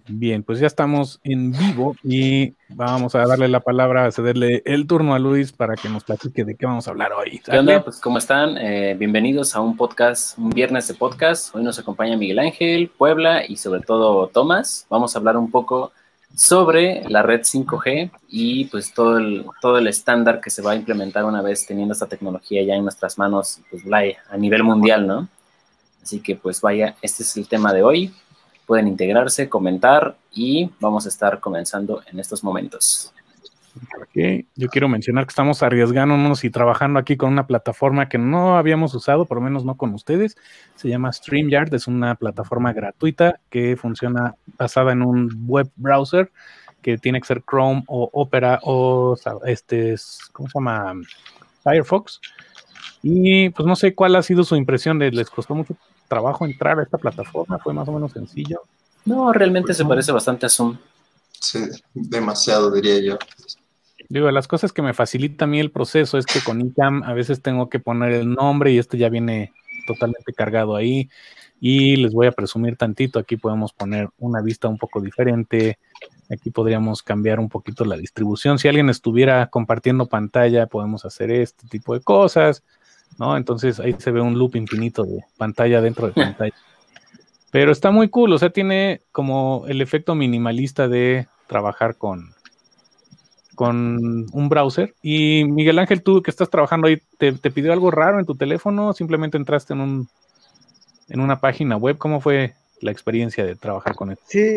Bien, pues ya estamos en vivo y vamos a darle la palabra, a cederle el turno a Luis para que nos platique de qué vamos a hablar hoy. ¿Qué onda? Pues ¿cómo están? Bienvenidos a un podcast, un viernes de podcast. Hoy nos acompaña Miguel Ángel, Puebla y sobre todo Tomás. Vamos a hablar un poco sobre la red 5G y pues todo el estándar que se va a implementar una vez teniendo esta tecnología ya en nuestras manos, pues a nivel mundial, ¿no? Así que pues vaya, este es el tema de hoy. Pueden integrarse, comentar y vamos a estar comenzando en estos momentos. Okay. Yo quiero mencionar que estamos arriesgándonos y trabajando aquí con una plataforma que no habíamos usado, por lo menos no con ustedes. Se llama StreamYard, es una plataforma gratuita que funciona basada en un web browser que tiene que ser Chrome o Opera o ¿cómo se llama? Firefox. Y pues no sé cuál ha sido su impresión. ¿Les costó mucho trabajo entrar a esta plataforma? ¿Fue más o menos sencillo? No, realmente se parece bastante a Zoom. Sí, demasiado, diría yo. Digo, las cosas que me facilita a mí el proceso es que con ICAM a veces tengo que poner el nombre y ya viene totalmente cargado ahí. Y les voy a presumir tantito, aquí podemos poner una vista un poco diferente. Aquí podríamos cambiar un poquito la distribución. Si alguien estuviera compartiendo pantalla, podemos hacer este tipo de cosas, ¿no? Entonces ahí se ve un loop infinito de pantalla dentro de pantalla. Pero está muy cool, o sea, tiene como el efecto minimalista de trabajar con un browser. Y Miguel Ángel, tú que estás trabajando ahí, ¿te pidió algo raro en tu teléfono? ¿Simplemente entraste en una página web? ¿Cómo fue la experiencia de trabajar con esto? Sí,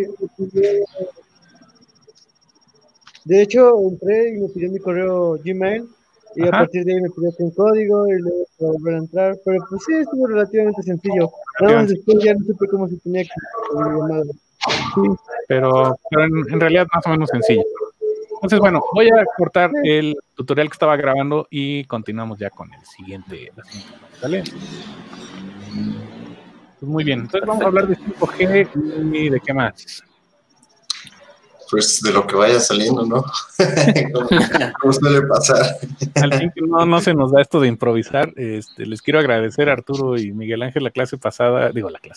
de hecho entré y me pidió mi correo Gmail y Ajá. a partir de ahí me pidió un código y luego para volver a entrar, pero pues sí, estuvo relativamente sencillo. Nada más después ya no supe cómo se tenía que llamar. Sí, pero en realidad más o menos sencillo. Entonces, bueno, voy a cortar el tutorial que estaba grabando y continuamos ya con el siguiente. ¿Vale? Pues muy bien, entonces vamos a hablar de 5G y de qué más. Pues de lo que vaya saliendo, ¿no? ¿Cómo suele pasar? Al fin que no se nos da esto de improvisar, les quiero agradecer a Arturo y Miguel Ángel la clase pasada,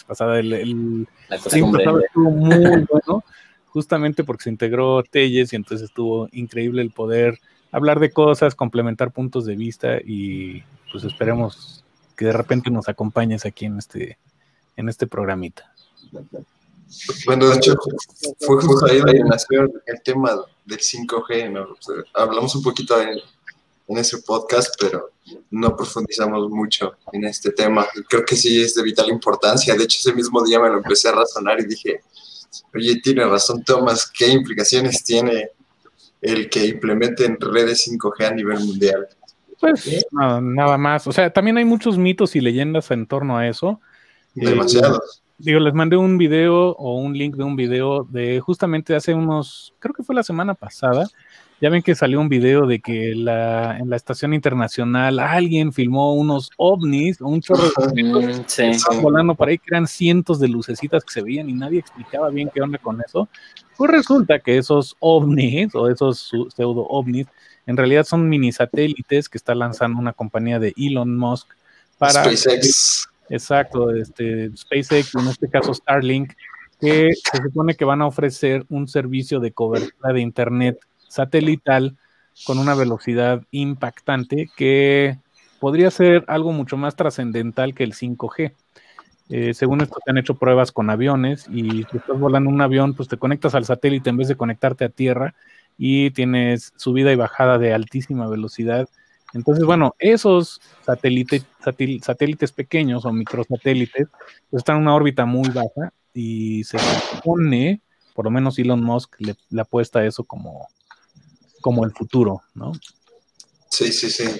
el stream pasado estuvo muy bueno, justamente porque se integró Telles y entonces estuvo increíble el poder hablar de cosas, complementar puntos de vista y pues esperemos que de repente nos acompañes aquí en este programita. Bueno, de hecho, fue justo ahí donde nació el tema del 5G, ¿no? O sea, hablamos un poquito en ese podcast, pero no profundizamos mucho en este tema. Creo que sí es de vital importancia. De hecho, ese mismo día me lo empecé a razonar y dije, oye, tiene razón Tomás, ¿qué implicaciones tiene el que implementen redes 5G a nivel mundial? Pues nada más. O sea, también hay muchos mitos y leyendas en torno a eso. Demasiados. Les mandé un video o un link de un video de justamente hace creo que fue la semana pasada. Ya ven que salió un video de que en la estación internacional alguien filmó unos ovnis o un chorro de estaban volando por ahí, que eran cientos de lucecitas que se veían y nadie explicaba bien qué onda con eso. Pues resulta que esos ovnis o esos pseudo ovnis en realidad son mini satélites que está lanzando una compañía de Elon Musk para SpaceX. Exacto, SpaceX, en este caso Starlink, que se supone que van a ofrecer un servicio de cobertura de internet satelital con una velocidad impactante que podría ser algo mucho más trascendental que el 5G. Según esto, se han hecho pruebas con aviones y si estás volando un avión, pues te conectas al satélite en vez de conectarte a tierra y tienes subida y bajada de altísima velocidad. Entonces, bueno, esos satélites pequeños o microsatélites pues están en una órbita muy baja y se supone, por lo menos Elon Musk le apuesta a eso como el futuro, ¿no? Sí.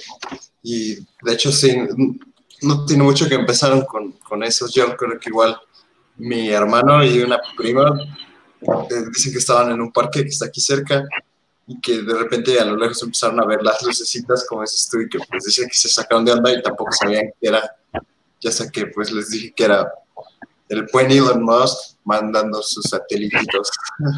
Y de hecho, sí, no tiene mucho que empezaron con eso. Yo creo que igual mi hermano y una prima dicen que estaban en un parque que está aquí cerca y que de repente a lo lejos empezaron a ver las lucecitas, como dices tú, y que pues decían que se sacaron de onda y tampoco sabían qué era. Ya sé que pues les dije que era el buen Elon Musk mandando sus satelitos.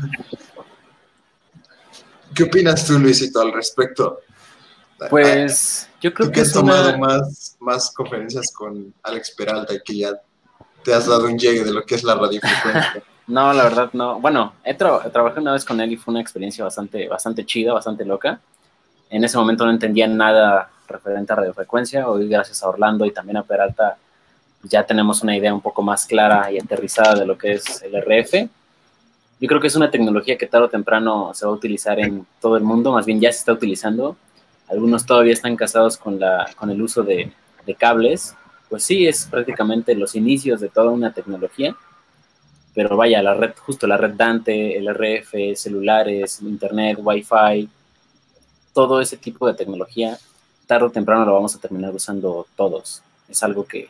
¿Qué opinas tú, Luisito, al respecto? Pues yo creo tú que has tomado más conferencias con Alex Peralta y que ya te has dado un llegue de lo que es la radiofrecuencia. No, la verdad no. Bueno, trabajé una vez con él y fue una experiencia bastante chida, bastante loca. En ese momento no entendía nada referente a radiofrecuencia. Hoy, gracias a Orlando y también a Peralta, ya tenemos una idea un poco más clara y aterrizada de lo que es el RF. Yo creo que es una tecnología que tarde o temprano se va a utilizar en todo el mundo, más bien ya se está utilizando. Algunos todavía están casados con el uso de cables. Pues sí, es prácticamente los inicios de toda una tecnología. Pero vaya, la red Dante, el RF, celulares, internet, Wi-Fi, todo ese tipo de tecnología, tarde o temprano lo vamos a terminar usando todos. Es algo que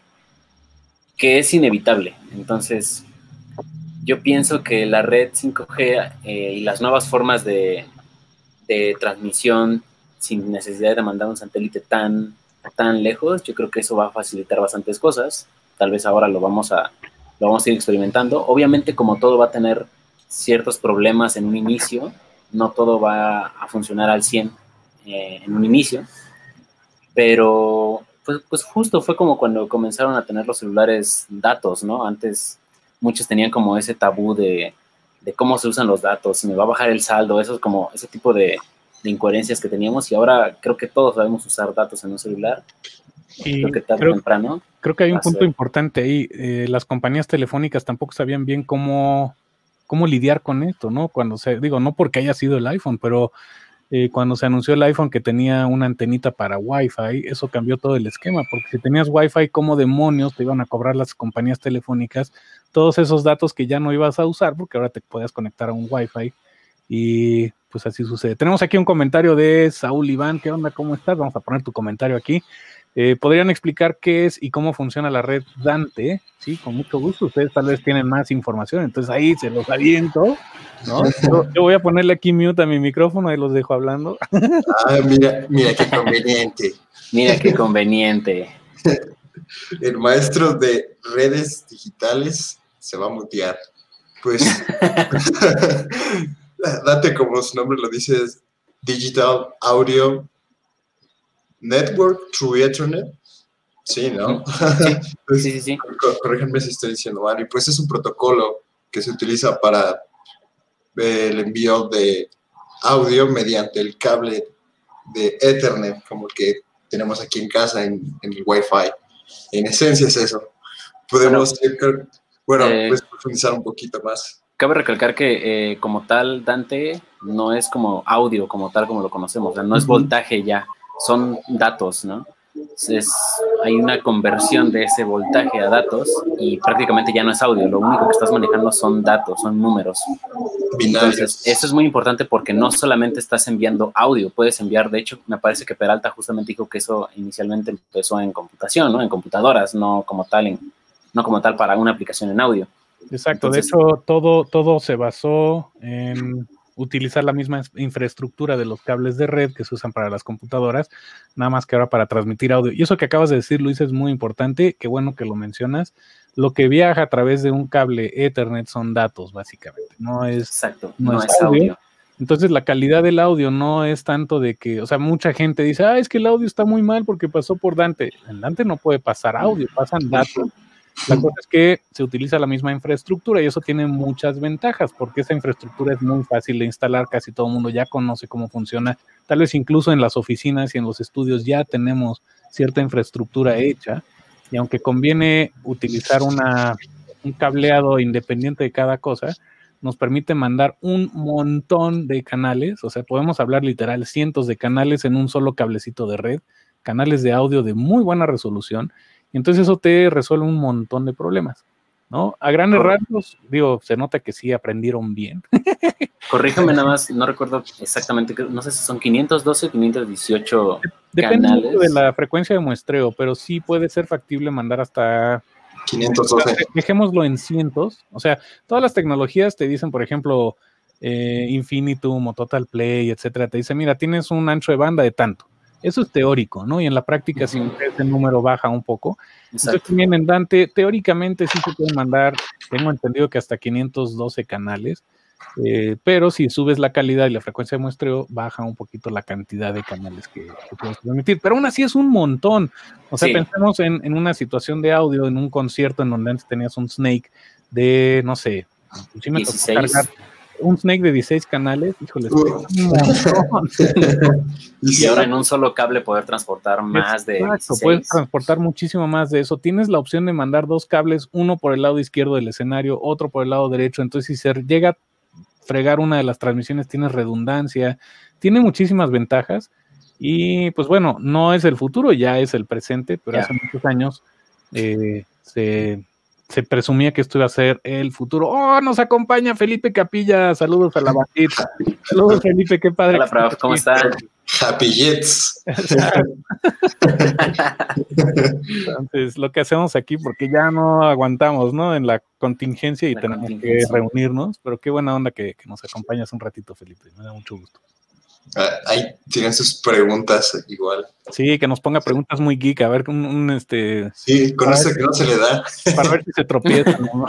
es inevitable. Entonces, yo pienso que la red 5G y las nuevas formas de transmisión sin necesidad de mandar un satélite tan lejos, yo creo que eso va a facilitar bastantes cosas. Tal vez ahora lo vamos a ir experimentando. Obviamente, como todo va a tener ciertos problemas en un inicio, no todo va a funcionar al 100 en un inicio, pero pues justo fue como cuando comenzaron a tener los celulares datos, ¿no? Antes muchos tenían como ese tabú de cómo se usan los datos, si me va a bajar el saldo, eso es como ese tipo de incoherencias que teníamos, y ahora creo que todos sabemos usar datos en un celular. Y creo que tarde o temprano. Creo que hay un punto importante ahí. Las compañías telefónicas tampoco sabían bien cómo lidiar con esto, ¿no? No porque haya sido el iPhone, pero cuando se anunció el iPhone que tenía una antenita para Wi-Fi, eso cambió todo el esquema, porque si tenías Wi-Fi, ¿cómo demonios te iban a cobrar las compañías telefónicas todos esos datos que ya no ibas a usar, porque ahora te podías conectar a un Wi-Fi? Y pues así sucede. Tenemos aquí un comentario de Saúl Iván. ¿Qué onda? ¿Cómo estás? Vamos a poner tu comentario aquí. ¿Podrían explicar qué es y cómo funciona la red Dante? Sí, con mucho gusto. Ustedes tal vez tienen más información, entonces ahí se los aviento, ¿no? Yo voy a ponerle aquí mute a mi micrófono y los dejo hablando. Mira qué conveniente. Mira qué conveniente. El maestro de redes digitales se va a mutear. Pues, Dante, como su nombre lo dice, es Digital Audio Network Through Ethernet. Sí, ¿no? Sí. Corríjanme si estoy diciendo mal. Y pues es un protocolo que se utiliza para el envío de audio mediante el cable de Ethernet, como el que tenemos aquí en casa en el Wi-Fi. En esencia es eso. Podemos, pues profundizar un poquito más. Cabe recalcar que como tal Dante no es como audio como tal como lo conocemos, o sea, no es voltaje ya, son datos, ¿no? Hay una conversión de ese voltaje a datos y prácticamente ya no es audio, lo único que estás manejando son datos, son números. Binarios. Entonces, eso es muy importante porque no solamente estás enviando audio, puedes enviar, de hecho, me parece que Peralta justamente dijo que eso inicialmente empezó en computación, ¿no? En computadoras, no como tal para una aplicación en audio. Exacto. Entonces, de hecho, todo se basó en utilizar la misma infraestructura de los cables de red que se usan para las computadoras, nada más que ahora para transmitir audio. Y eso que acabas de decir, Luis, es muy importante, qué bueno que lo mencionas. Lo que viaja a través de un cable Ethernet son datos, básicamente. No es, exacto, no es audio. Entonces, la calidad del audio no es tanto de que, o sea, mucha gente dice, es que el audio está muy mal porque pasó por Dante. En Dante no puede pasar audio, pasan datos. La cosa es que se utiliza la misma infraestructura y eso tiene muchas ventajas porque esa infraestructura es muy fácil de instalar, casi todo el mundo ya conoce cómo funciona, tal vez incluso en las oficinas y en los estudios ya tenemos cierta infraestructura hecha, y aunque conviene utilizar un cableado independiente de cada cosa, nos permite mandar un montón de canales, o sea, podemos hablar literal cientos de canales en un solo cablecito de red, canales de audio de muy buena resolución. Entonces eso te resuelve un montón de problemas, ¿no? A grandes rasgos, se nota que sí aprendieron bien. Corríjame nada más, no recuerdo exactamente, no sé si son 512 o 518 Depende canales. mucho de la frecuencia de muestreo, pero sí puede ser factible mandar hasta 512. Dejémoslo en cientos. O sea, todas las tecnologías te dicen, por ejemplo, Infinitum o Total Play, etcétera, te dicen, mira, tienes un ancho de banda de tanto. Eso es teórico, ¿no? Y en la práctica siempre ese número baja un poco. Exacto. Entonces, también en Dante, teóricamente sí se pueden mandar, tengo entendido que hasta 512 canales, pero si subes la calidad y la frecuencia de muestreo, baja un poquito la cantidad de canales que puedes permitir. Pero aún así es un montón. O sea, pensemos en una situación de audio, en un concierto en donde antes tenías un Snake de, no sé, Sí me tocó 16. cargar un Snake de 16 canales, híjole, es un montón. Y ahora en un solo cable poder transportar más de 16. Puedes transportar muchísimo más de eso. Tienes la opción de mandar 2 cables, uno por el lado izquierdo del escenario, otro por el lado derecho. Entonces, si se llega a fregar una de las transmisiones, tienes redundancia. Tiene muchísimas ventajas. Y pues bueno, no es el futuro, ya es el presente, pero hace muchos años se presumía que esto iba a ser el futuro. ¡Oh, nos acompaña Felipe Capilla! Saludos a la bandita. Saludos, Felipe, qué padre. Hola, prof, ¿cómo están? Happy Jets. Entonces, lo que hacemos aquí, porque ya no aguantamos, ¿no? En la contingencia y tenemos que reunirnos, pero qué buena onda que nos acompañas un ratito, Felipe. Me da mucho gusto. Ahí tienen sus preguntas igual. Sí, que nos ponga preguntas muy geek, a ver Sí, con eso que no se le da. Para ver si se tropieza, ¿no?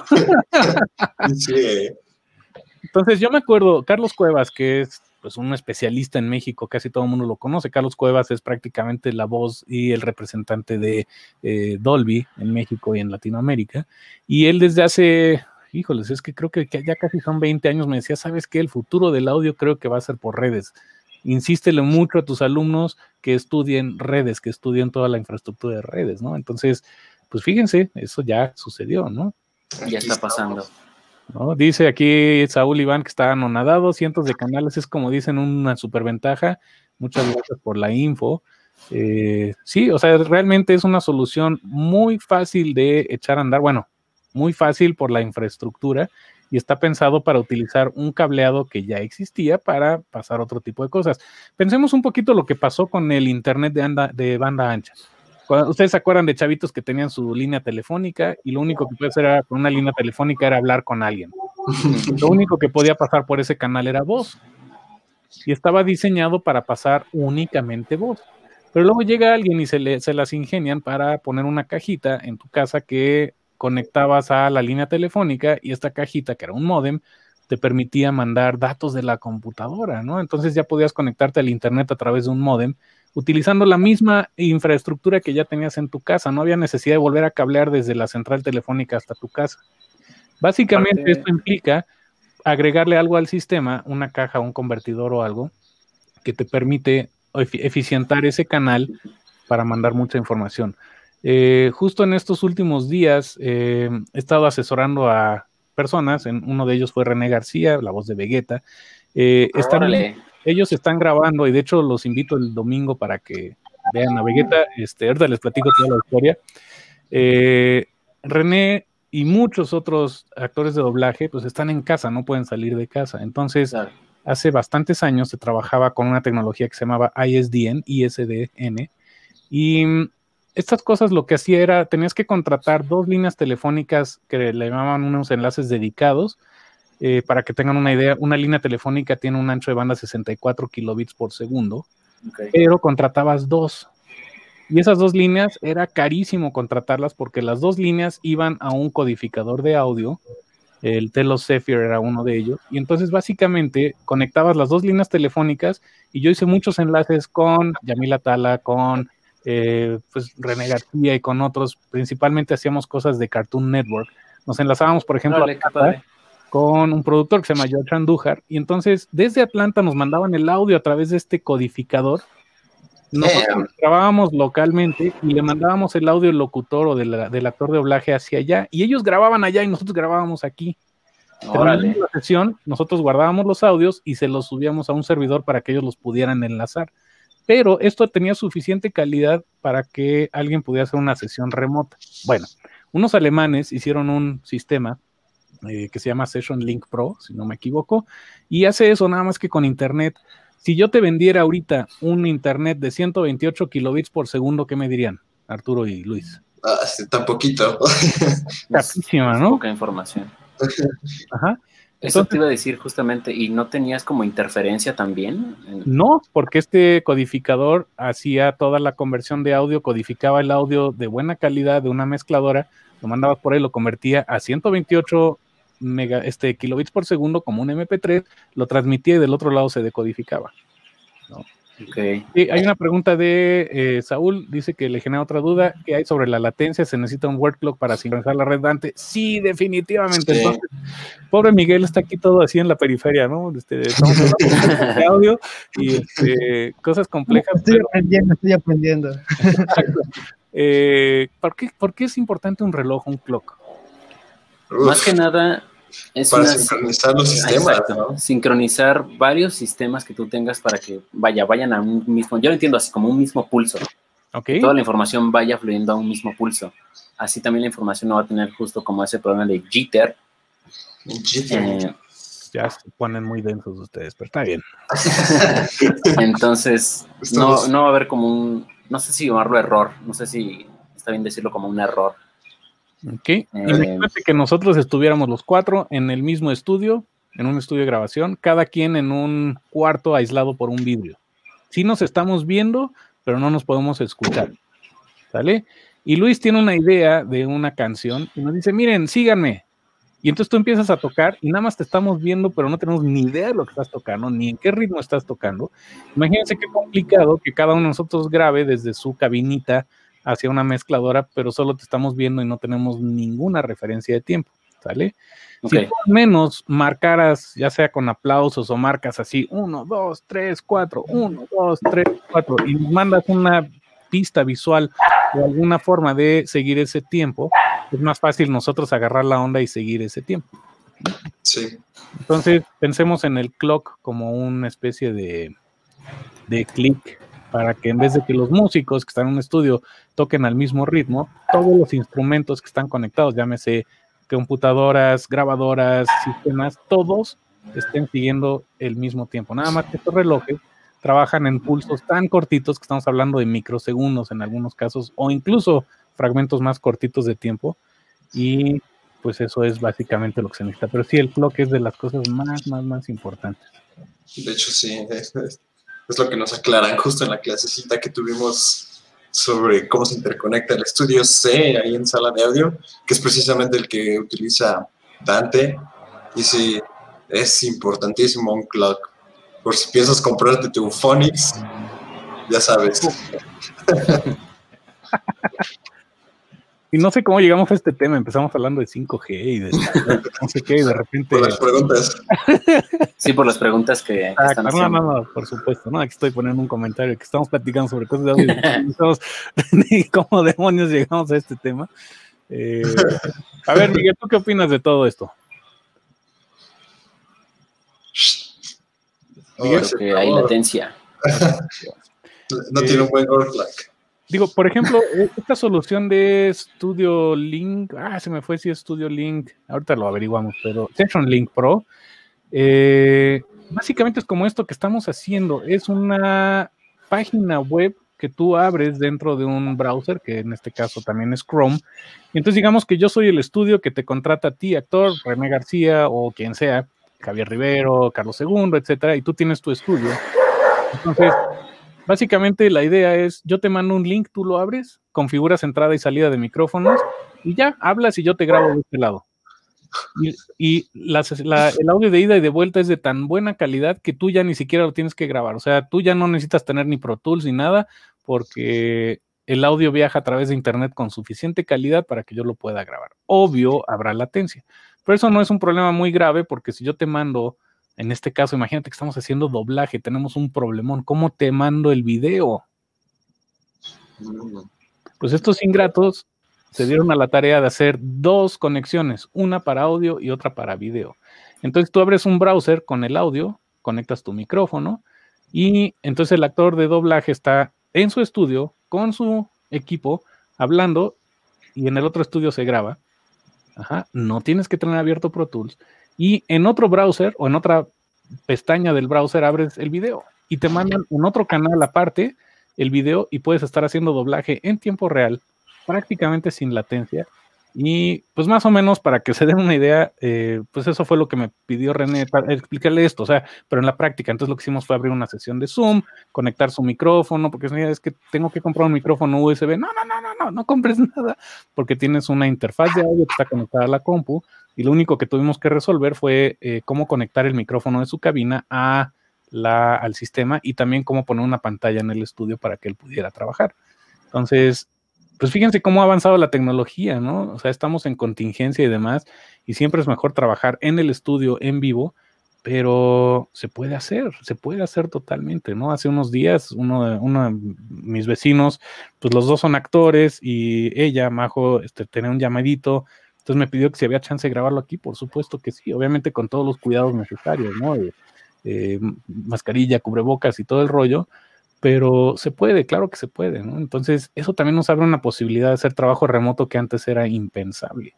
Sí. Entonces, yo me acuerdo, Carlos Cuevas, que es pues un especialista en México, casi todo el mundo lo conoce. Carlos Cuevas es prácticamente la voz y el representante de Dolby en México y en Latinoamérica. Y él desde hace, híjoles, es que creo que ya casi son 20 años, me decía, ¿sabes qué? El futuro del audio creo que va a ser por redes. Insístele mucho a tus alumnos que estudien redes, que estudien toda la infraestructura de redes, ¿no? Entonces, pues fíjense, eso ya sucedió, ¿no? Ya está pasando. ¿No? Dice aquí Saúl Iván que está anonadado, cientos de canales, es como dicen una superventaja. Muchas gracias por la info. Sí, o sea, realmente es una solución muy fácil de echar a andar, bueno, muy fácil por la infraestructura, y está pensado para utilizar un cableado que ya existía para pasar otro tipo de cosas. Pensemos un poquito lo que pasó con el internet de banda ancha. Ustedes se acuerdan de chavitos que tenían su línea telefónica y lo único que podía hacer era, con una línea telefónica, era hablar con alguien. Lo único que podía pasar por ese canal era voz. Y estaba diseñado para pasar únicamente voz. Pero luego llega alguien y se las ingenian para poner una cajita en tu casa que conectabas a la línea telefónica, y esta cajita, que era un módem, te permitía mandar datos de la computadora, ¿no? Entonces ya podías conectarte al internet a través de un módem, utilizando la misma infraestructura que ya tenías en tu casa. No había necesidad de volver a cablear desde la central telefónica hasta tu casa. Básicamente esto implica agregarle algo al sistema, una caja, un convertidor o algo, que te permite eficientar ese canal para mandar mucha información. Justo en estos últimos días he estado asesorando a personas, uno de ellos fue René García, la voz de Vegeta. Ellos están grabando, y de hecho los invito el domingo para que vean a Vegeta. Ahorita les platico toda la historia. René y muchos otros actores de doblaje pues están en casa, no pueden salir de casa. Entonces, hace bastantes años se trabajaba con una tecnología que se llamaba ISDN, y estas cosas lo que hacía era, tenías que contratar 2 líneas telefónicas que le llamaban unos enlaces dedicados. Para que tengan una idea, una línea telefónica tiene un ancho de banda 64 kilobits por segundo, pero contratabas 2. Y esas 2 líneas era carísimo contratarlas, porque las 2 líneas iban a un codificador de audio. El Telos Zephyr era uno de ellos, y entonces básicamente conectabas las 2 líneas telefónicas, y yo hice muchos enlaces con Yamil Atala, con pues René García y con otros. Principalmente hacíamos cosas de Cartoon Network. Nos enlazábamos, por ejemplo, con un productor que se llama George Andújar, y entonces desde Atlanta nos mandaban el audio a través de este codificador. Nosotros grabábamos localmente y le mandábamos el audio del locutor o del actor de doblaje hacia allá, y ellos grababan allá y nosotros grabábamos aquí. Terminando la sesión, nosotros guardábamos los audios y se los subíamos a un servidor para que ellos los pudieran enlazar. Pero esto tenía suficiente calidad para que alguien pudiera hacer una sesión remota. Bueno, unos alemanes hicieron un sistema que se llama Session Link Pro, si no me equivoco, y hace eso nada más que con internet. Si yo te vendiera ahorita un internet de 128 kilobits por segundo, ¿qué me dirían, Arturo y Luis? Tan poquito. Capísima, ¿no? Poca información. Ajá. Eso entonces, te iba a decir justamente, ¿y no tenías como interferencia también? No, porque este codificador hacía toda la conversión de audio, codificaba el audio de buena calidad de una mezcladora, lo mandabas por ahí, lo convertía a 128 kilobits por segundo como un MP3, lo transmitía y del otro lado se decodificaba, ¿no? Okay. Sí, hay una pregunta de Saúl, dice que le genera otra duda, ¿qué hay sobre la latencia? ¿Se necesita un word clock para sincronizar la red Dante? Sí, definitivamente. Sí. Entonces, pobre Miguel está aquí todo así en la periferia, ¿no? Estamos hablando de audio y cosas complejas. Estoy aprendiendo. ¿Por qué es importante un reloj, un clock? Más que nada es para sincronizar los sistemas, exacto, ¿no? sincronizar varios sistemas que tú tengas para que vayan a un mismo, yo lo entiendo así como un mismo pulso. Okay. Que toda la información vaya fluyendo a un mismo pulso. Así también la información no va a tener justo como ese problema de jitter. Ya se ponen muy densos ustedes, pero está bien. Entonces, no va a haber como un, no sé si llamarlo error, no sé si está bien decirlo como un error. Ok, imagínate que nosotros estuviéramos los 4 en el mismo estudio, en un estudio de grabación, cada quien en un cuarto aislado por un vidrio. Sí nos estamos viendo, pero no nos podemos escuchar, ¿sale? Y Luis tiene una idea de una canción y nos dice, miren, síganme. Y entonces tú empiezas a tocar y nada más te estamos viendo, pero no tenemos ni idea de lo que estás tocando, ni en qué ritmo estás tocando. Imagínense qué complicado que cada uno de nosotros grabe desde su cabinita hacia una mezcladora, pero solo te estamos viendo y no tenemos ninguna referencia de tiempo, ¿sale? Okay. Si tú al menos marcaras, ya sea con aplausos o marcas así, 1, 2, 3, 4, 1, 2, 3, 4, y mandas una pista visual o alguna forma de seguir ese tiempo, es más fácil nosotros agarrar la onda y seguir ese tiempo. Sí. Entonces, pensemos en el clock como una especie de clic para que en vez de que los músicos que están en un estudio toquen al mismo ritmo, todos los instrumentos que están conectados, llámese computadoras, grabadoras, sistemas, todos estén siguiendo el mismo tiempo. Nada más que estos relojes trabajan en pulsos tan cortitos que estamos hablando de microsegundos en algunos casos, o incluso fragmentos más cortitos de tiempo, y pues eso es básicamente lo que se necesita. Pero sí, el clock es de las cosas más importantes. De hecho, sí, es lo que nos aclaran justo en la clasecita que tuvimos sobre cómo se interconecta el estudio C ahí en sala de audio, que es precisamente el que utiliza Dante, y sí, es importantísimo un clock. Por si piensas comprarte tu Phonics, ya sabes. Y no sé cómo llegamos a este tema, empezamos hablando de 5G y de no sé qué, y de repente... Por las preguntas. Sí, por las preguntas que están haciendo. No, por supuesto, ¿no? Aquí estoy poniendo un comentario que estamos platicando sobre cosas de audio y cómo demonios llegamos a este tema. A ver, Miguel, ¿tú qué opinas de todo esto? Miguel, creo que hay latencia. No tiene un buen workflow. Digo, por ejemplo, esta solución de Studio Link, se me fue si es Studio Link, ahorita lo averiguamos, pero Session Link Pro, básicamente es como esto que estamos haciendo, es una página web que tú abres dentro de un browser, que en este caso también es Chrome, y entonces digamos que yo soy el estudio que te contrata a ti, actor, René García o quien sea, Javier Rivero, Carlos II, etcétera, y tú tienes tu estudio. Entonces, básicamente la idea es, yo te mando un link, tú lo abres, configuras entrada y salida de micrófonos y ya, hablas y yo te grabo de este lado. Y el audio de ida y de vuelta es de tan buena calidad que tú ya ni siquiera lo tienes que grabar. O sea, tú ya no necesitas tener ni Pro Tools ni nada porque el audio viaja a través de internet con suficiente calidad para que yo lo pueda grabar. Obvio, habrá latencia. Pero eso no es un problema muy grave porque si yo te mando... En este caso, imagínate que estamos haciendo doblaje, tenemos un problemón. ¿Cómo te mando el video? Pues estos ingratos se dieron a la tarea de hacer 2 conexiones, una para audio y otra para video. Entonces tú abres un browser con el audio, conectas tu micrófono y entonces el actor de doblaje está en su estudio con su equipo hablando y en el otro estudio se graba. No tienes que tener abierto Pro Tools. Y en otro browser o en otra pestaña del browser abres el video y te mandan en otro canal aparte el video y puedes estar haciendo doblaje en tiempo real, prácticamente sin latencia. Y pues más o menos para que se den una idea, pues eso fue lo que me pidió René para explicarle esto, o sea, pero en la práctica. Entonces lo que hicimos fue abrir una sesión de Zoom, conectar su micrófono, porque es que tengo que comprar un micrófono USB. No compres nada, porque tienes una interfaz de audio que está conectada a la compu, y lo único que tuvimos que resolver fue cómo conectar el micrófono de su cabina a al sistema, y también cómo poner una pantalla en el estudio para que él pudiera trabajar. Entonces, pues fíjense cómo ha avanzado la tecnología, ¿no? O sea, estamos en contingencia y demás, y siempre es mejor trabajar en el estudio, en vivo, pero se puede hacer totalmente, ¿no? Hace unos días, uno de mis vecinos, pues los dos son actores, y ella, Majo, tenía un llamadito, entonces me pidió que si había chance de grabarlo aquí. Por supuesto que sí, obviamente con todos los cuidados necesarios, ¿no? Mascarilla, cubrebocas y todo el rollo, pero se puede, claro que se puede, ¿no? Entonces, eso también nos abre una posibilidad de hacer trabajo remoto que antes era impensable.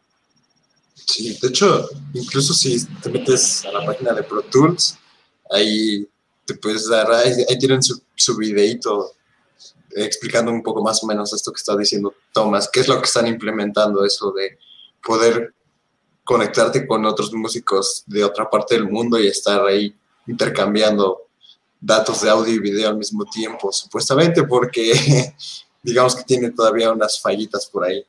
Sí, de hecho, incluso si te metes a la página de Pro Tools, ahí te puedes dar, ahí tienen su videíto explicando un poco más o menos esto que está diciendo Tomás, qué es lo que están implementando, eso de poder conectarte con otros músicos de otra parte del mundo y estar ahí intercambiando datos de audio y video al mismo tiempo, supuestamente, porque digamos que tiene todavía unas fallitas por ahí.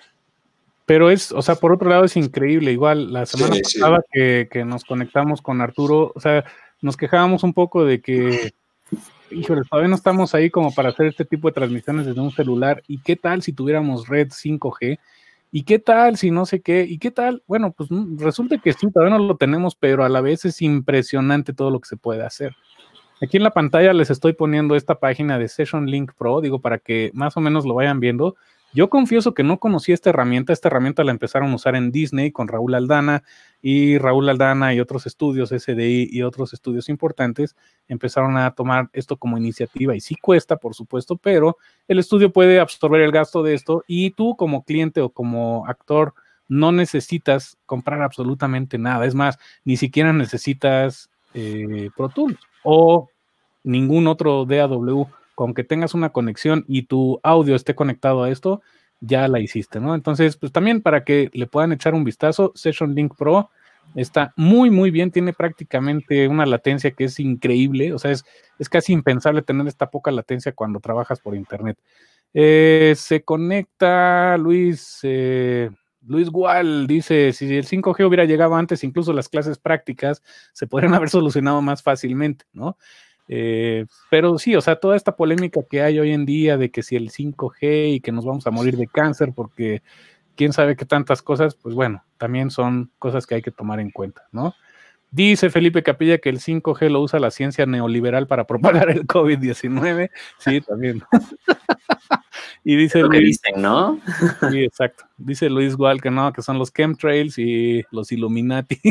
Pero o sea, por otro lado es increíble. Igual la semana pasada que nos conectamos con Arturo, o sea, nos quejábamos un poco de que, híjole, todavía no estamos ahí como para hacer este tipo de transmisiones desde un celular. ¿Y qué tal si tuviéramos red 5G? ¿Y qué tal si no sé qué? ¿Y qué tal? Bueno, pues resulta que sí, todavía no lo tenemos, pero a la vez es impresionante todo lo que se puede hacer. Aquí en la pantalla les estoy poniendo esta página de Session Link Pro, digo, para que más o menos lo vayan viendo. Yo confieso que no conocía esta herramienta la empezaron a usar en Disney con Raúl Aldana, y Raúl Aldana y otros estudios, SDI y otros estudios importantes, empezaron a tomar esto como iniciativa, y sí cuesta, por supuesto, pero el estudio puede absorber el gasto de esto, y tú como cliente o como actor no necesitas comprar absolutamente nada. Es más, ni siquiera necesitas Pro Tools o ningún otro DAW. Con que tengas una conexión y tu audio esté conectado a esto, ya la hiciste, ¿no? Entonces, pues también para que le puedan echar un vistazo, Session Link Pro está muy, muy bien, tiene prácticamente una latencia que es increíble, o sea, es casi impensable tener esta poca latencia cuando trabajas por internet. Se conecta Luis Gual, dice, si el 5G hubiera llegado antes, incluso las clases prácticas se podrían haber solucionado más fácilmente, ¿no? Pero sí, o sea, toda esta polémica que hay hoy en día de que si el 5G y que nos vamos a morir de cáncer porque quién sabe qué tantas cosas, pues bueno, también son cosas que hay que tomar en cuenta, ¿no? Dice Felipe Capilla que el 5G lo usa la ciencia neoliberal para propagar el COVID-19. Sí, también. Y dice lo Luis, que dicen, ¿no? Sí, exacto. Dice Luis Gual que no, que son los chemtrails y los Illuminati.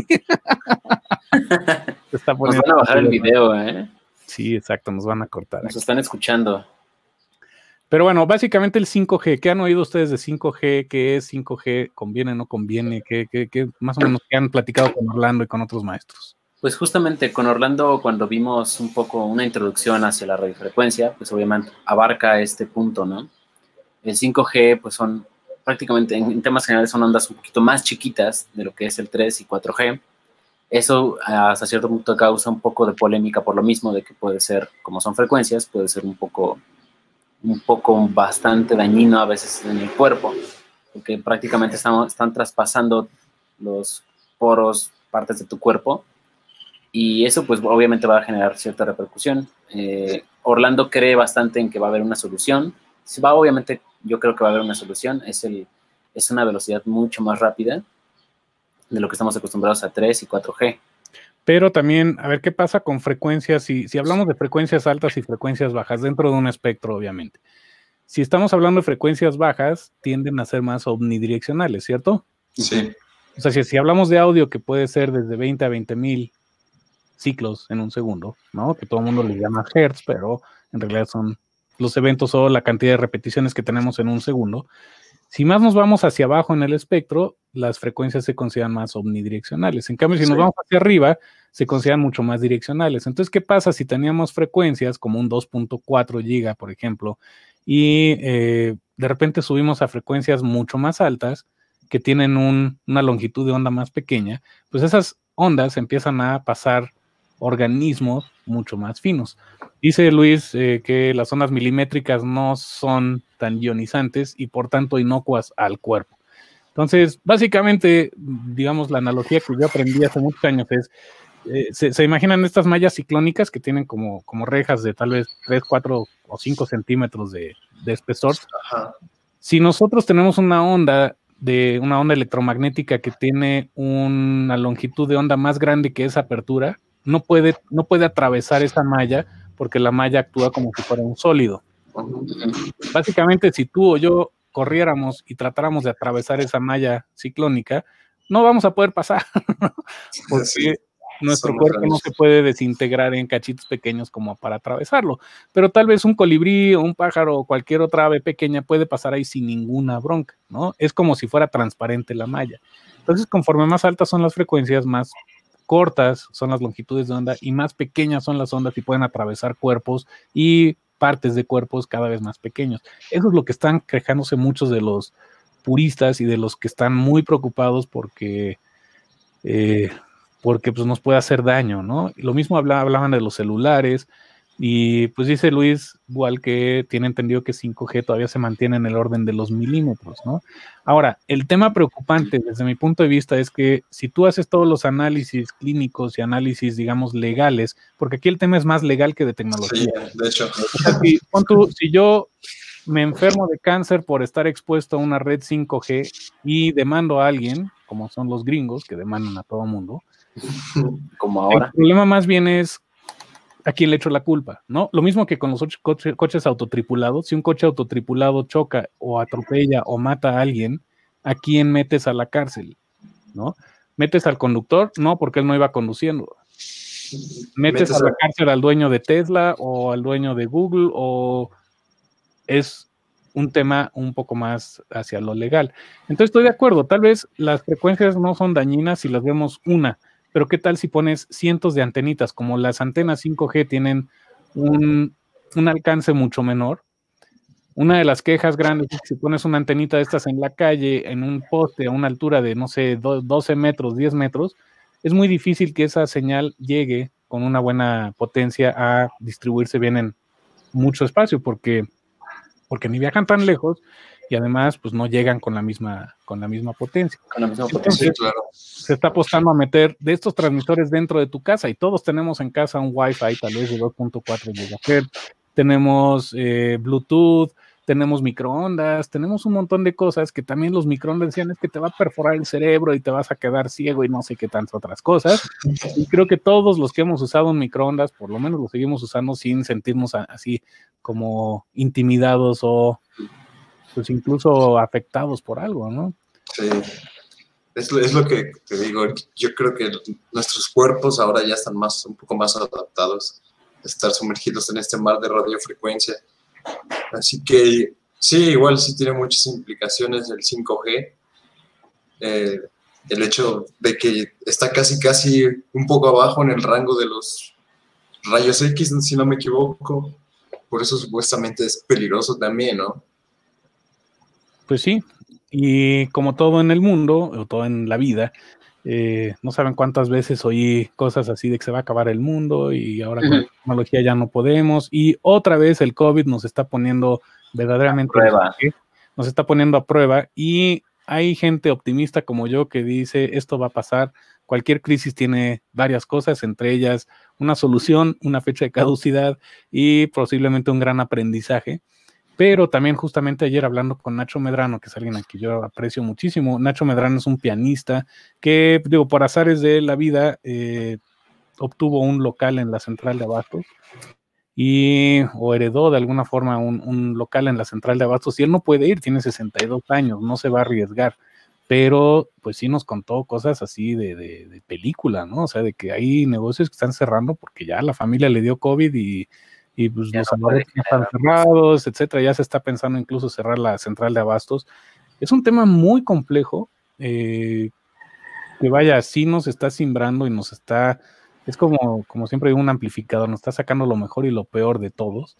Nos van a bajar el video, ¿eh? Sí, exacto, nos van a cortar. Nos están escuchando. Pero bueno, básicamente el 5G, ¿qué han oído ustedes de 5G? ¿Qué es 5G? ¿Conviene, no conviene? ¿Qué más o menos que han platicado con Orlando y con otros maestros? Pues justamente con Orlando, cuando vimos un poco una introducción hacia la radiofrecuencia, pues obviamente abarca este punto, ¿no? El 5G, pues son prácticamente, en temas generales, son ondas un poquito más chiquitas de lo que es el 3 y 4G. Eso hasta cierto punto causa un poco de polémica por lo mismo de que puede ser, como son frecuencias, puede ser un poco bastante dañino a veces en el cuerpo, porque prácticamente están traspasando los poros, partes de tu cuerpo, y eso pues obviamente va a generar cierta repercusión. Orlando cree bastante en que va a haber una solución. Obviamente yo creo que va a haber una solución. Es una velocidad mucho más rápida de lo que estamos acostumbrados a 3 y 4G. Pero también, a ver qué pasa con frecuencias, si hablamos de frecuencias altas y frecuencias bajas dentro de un espectro, obviamente. Si estamos hablando de frecuencias bajas, tienden a ser más omnidireccionales, ¿cierto? Sí. O sea, si hablamos de audio que puede ser desde 20 a 20,000 ciclos en un segundo, ¿no? Que todo el mundo le llama hertz, pero en realidad son los eventos o la cantidad de repeticiones que tenemos en un segundo. Si más nos vamos hacia abajo en el espectro, las frecuencias se consideran más omnidireccionales. En cambio, si nos vamos hacia arriba, se consideran mucho más direccionales. Entonces, ¿qué pasa si teníamos frecuencias como un 2.4 giga, por ejemplo, y de repente subimos a frecuencias mucho más altas que tienen una longitud de onda más pequeña? Pues esas ondas empiezan a pasar organismos mucho más finos. Dice Luis que las ondas milimétricas no son tan ionizantes y por tanto inocuas al cuerpo. Entonces, básicamente, digamos, la analogía que yo aprendí hace muchos años es se imaginan estas mallas ciclónicas que tienen como rejas de tal vez 3, 4 o 5 centímetros de espesor. Ajá. Si nosotros tenemos una onda electromagnética que tiene una longitud de onda más grande que esa apertura, no puede atravesar esa malla porque la malla actúa como si fuera un sólido. Básicamente, si tú o yo corriéramos y tratáramos de atravesar esa malla ciclónica, no vamos a poder pasar, porque sí, nuestro cuerpo no se puede desintegrar en cachitos pequeños como para atravesarlo, pero tal vez un colibrí o un pájaro o cualquier otra ave pequeña puede pasar ahí sin ninguna bronca, ¿no? Es como si fuera transparente la malla. Entonces, conforme más altas son las frecuencias, más cortas son las longitudes de onda y más pequeñas son las ondas y pueden atravesar cuerpos y partes de cuerpos cada vez más pequeños. Eso es lo que están quejándose muchos de los puristas y de los que están muy preocupados porque pues nos puede hacer daño, ¿no? Lo mismo hablaban de los celulares y pues dice Luis igual que tiene entendido que 5G todavía se mantiene en el orden de los milímetros, ¿no? Ahora, el tema preocupante desde mi punto de vista es que si tú haces todos los análisis clínicos y análisis, digamos, legales, porque aquí el tema es más legal que de tecnología. Sí, de hecho. O sea, si yo me enfermo de cáncer por estar expuesto a una red 5G y demando a alguien, como son los gringos que demandan a todo mundo, como ahora. El problema más bien es a quién le echo la culpa, ¿no? Lo mismo que con los coches autotripulados. Si un coche autotripulado choca o atropella o mata a alguien, ¿a quién metes a la cárcel? ¿No? ¿Metes al conductor? No, porque él no iba conduciendo. ¿Metes a la cárcel al dueño de Tesla o al dueño de Google? ¿O es un tema un poco más hacia lo legal? Entonces estoy de acuerdo, tal vez las frecuencias no son dañinas si las vemos una, pero ¿qué tal si pones cientos de antenitas? Como las antenas 5G tienen un alcance mucho menor. Una de las quejas grandes es que si pones una antenita de estas en la calle, en un poste a una altura de, no sé, 12 metros, 10 metros, es muy difícil que esa señal llegue con una buena potencia a distribuirse bien en mucho espacio, porque ni viajan tan lejos y además pues no llegan con la misma potencia. Con la misma potencia. Entonces, claro. Se está apostando a meter de estos transmisores dentro de tu casa y todos tenemos en casa un Wi-Fi tal vez de 2.4 GHz, tenemos Bluetooth, tenemos microondas, tenemos un montón de cosas que también los microondas decían es que te va a perforar el cerebro y te vas a quedar ciego y no sé qué tantas otras cosas. Y creo que todos los que hemos usado un microondas, por lo menos lo seguimos usando sin sentirnos así como intimidados o pues incluso afectados por algo, ¿no? Sí, es lo que te digo. Yo creo que nuestros cuerpos ahora ya están un poco más adaptados a estar sumergidos en este mar de radiofrecuencia. Así que sí, igual sí tiene muchas implicaciones el 5G. El hecho de que está casi un poco abajo en el rango de los rayos X, si no me equivoco. Por eso supuestamente es peligroso también, ¿no? Pues sí, y como todo en el mundo, o todo en la vida, no saben cuántas veces oí cosas así de que se va a acabar el mundo y ahora con la tecnología ya no podemos, y otra vez el COVID nos está poniendo verdaderamente nos está poniendo a prueba, y hay gente optimista como yo que dice esto va a pasar. Cualquier crisis tiene varias cosas, entre ellas una solución, una fecha de caducidad y posiblemente un gran aprendizaje. Pero también justamente ayer hablando con Nacho Medrano, que es alguien a quien yo aprecio muchísimo. Nacho Medrano es un pianista que, digo, por azares de la vida, obtuvo un local en la central de Abastos o heredó de alguna forma un local en la central de Abastos, y él no puede ir, tiene 62 años, no se va a arriesgar. Pero pues sí nos contó cosas así de película, ¿no? O sea, de que hay negocios que están cerrando porque ya la familia le dio COVID y pues los amores están cerrados, etcétera. Ya se está pensando incluso cerrar la central de Abastos. Es un tema muy complejo, que vaya, sí nos está simbrando y nos está, es como siempre digo, un amplificador, nos está sacando lo mejor y lo peor de todos.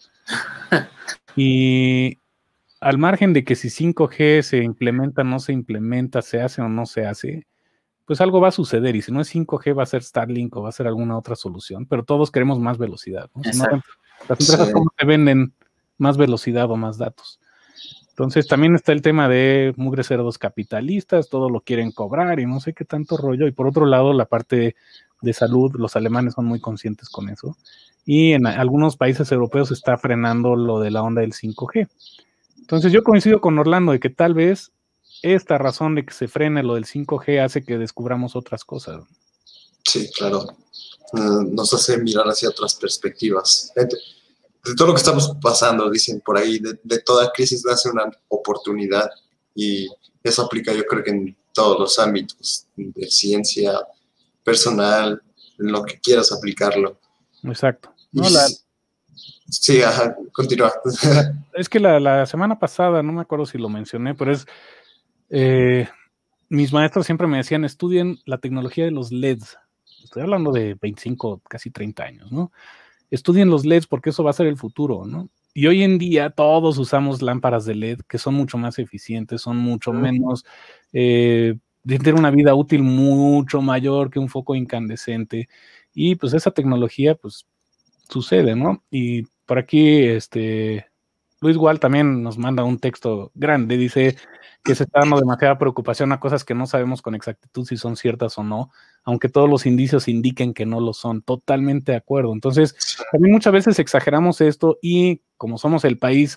Y al margen de que si 5G se implementa, no se implementa, se hace o no se hace, pues algo va a suceder, y si no es 5G va a ser Starlink o va a ser alguna otra solución, pero todos queremos más velocidad, ¿no? Si no, las empresas como te venden más velocidad o más datos. Entonces también está el tema de mugres cerdos capitalistas, todo lo quieren cobrar y no sé qué tanto rollo, y por otro lado la parte de salud. Los alemanes son muy conscientes con eso. Y en algunos países europeos se está frenando lo de la onda del 5G. Entonces yo coincido con Orlando de que tal vez esta razón de que se frene lo del 5G hace que descubramos otras cosas. Sí, claro. Nos hace mirar hacia otras perspectivas. De todo lo que estamos pasando, dicen por ahí, de toda crisis nace una oportunidad, y eso aplica, yo creo que en todos los ámbitos, de ciencia, personal, en lo que quieras aplicarlo. Exacto. No, sí, ajá, continúa. Es que la semana pasada, no me acuerdo si lo mencioné, pero mis maestros siempre me decían, estudien la tecnología de los LEDs. Estoy hablando de 25, casi 30 años, ¿no? Estudien los LEDs porque eso va a ser el futuro, ¿no? Y hoy en día todos usamos lámparas de LED que son mucho más eficientes, son mucho menos, tienen una vida útil mucho mayor que un foco incandescente. Y pues esa tecnología, pues, sucede, ¿no? Y por aquí, Luis Gual también nos manda un texto grande, dice que se está dando demasiada preocupación a cosas que no sabemos con exactitud si son ciertas o no, aunque todos los indicios indiquen que no lo son. Totalmente de acuerdo. Entonces, también muchas veces exageramos esto, y como somos el país,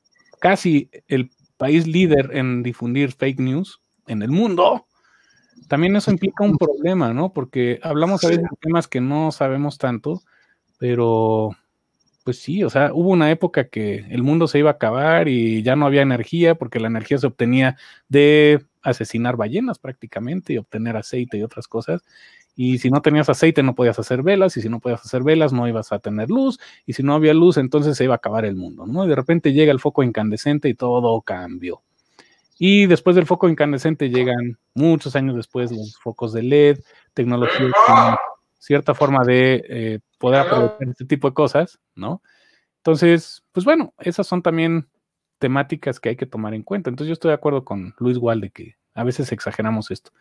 casi el país líder en difundir fake news en el mundo, también eso implica un problema, ¿no? Porque hablamos a veces de temas que no sabemos tanto, pero pues sí, o sea, hubo una época que el mundo se iba a acabar y ya no había energía, porque la energía se obtenía de asesinar ballenas prácticamente y obtener aceite y otras cosas. Y si no tenías aceite no podías hacer velas, y si no podías hacer velas no ibas a tener luz, y si no había luz entonces se iba a acabar el mundo, ¿no? Y de repente llega el foco incandescente y todo cambió. Y después del foco incandescente llegan, muchos años después, los focos de LED, tecnologías con cierta forma de poder aprovechar este tipo de cosas, ¿no? Entonces, pues bueno, esas son también temáticas que hay que tomar en cuenta. Entonces yo estoy de acuerdo con Luis Gual de que a veces exageramos esto.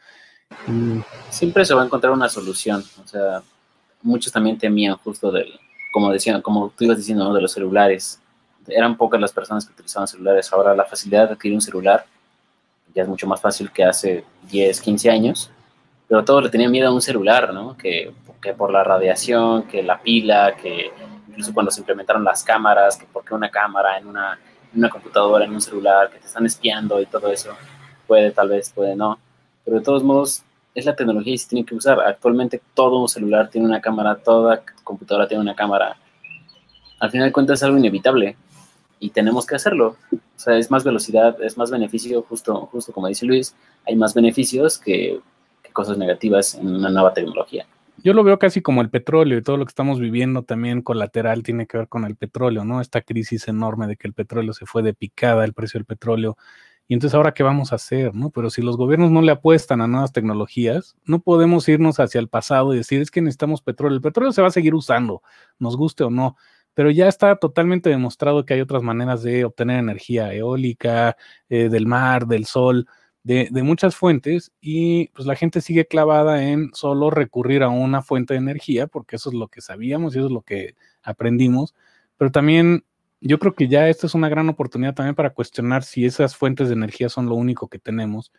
Siempre se va a encontrar una solución. O sea, muchos también temían justo como tú ibas diciendo, ¿no? De los celulares. Eran pocas las personas que utilizaban celulares. Ahora la facilidad de adquirir un celular ya es mucho más fácil que hace 10, 15 años. Pero todos le tenían miedo a un celular, ¿no? Que por la radiación, que la pila, que incluso cuando se implementaron las cámaras, que porque una cámara en una computadora, en un celular, que te están espiando y todo eso, tal vez, puede no. Pero de todos modos, es la tecnología y se tiene que usar. Actualmente todo celular tiene una cámara, toda computadora tiene una cámara. Al final de cuentas es algo inevitable y tenemos que hacerlo. O sea, es más velocidad, es más beneficio, justo como dice Luis, hay más beneficios que cosas negativas en una nueva tecnología. Yo lo veo casi como el petróleo, y todo lo que estamos viviendo también colateral tiene que ver con el petróleo, ¿no? Esta crisis enorme de que el petróleo se fue de picada, el precio del petróleo, y entonces ahora ¿qué vamos a hacer, no? Pero si los gobiernos no le apuestan a nuevas tecnologías, no podemos irnos hacia el pasado y decir, es que necesitamos petróleo. El petróleo se va a seguir usando, nos guste o no, pero ya está totalmente demostrado que hay otras maneras de obtener energía eólica, del mar, del sol, de muchas fuentes, y pues la gente sigue clavada en solo recurrir a una fuente de energía, porque eso es lo que sabíamos y eso es lo que aprendimos, pero también yo creo que ya esta es una gran oportunidad también para cuestionar si esas fuentes de energía son lo único que tenemos,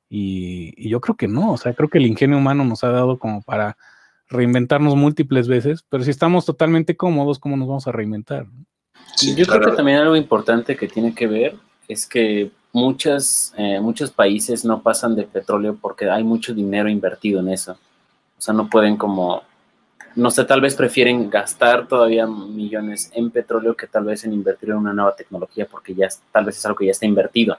y yo creo que no. O sea, creo que el ingenio humano nos ha dado como para reinventarnos múltiples veces, pero si estamos totalmente cómodos, ¿cómo nos vamos a reinventar? Sí, yo creo que también algo importante que tiene que ver es que muchos países no pasan de petróleo porque hay mucho dinero invertido en eso. O sea, no pueden no sé, tal vez prefieren gastar todavía millones en petróleo que tal vez en invertir en una nueva tecnología, porque tal vez es algo que ya está invertido.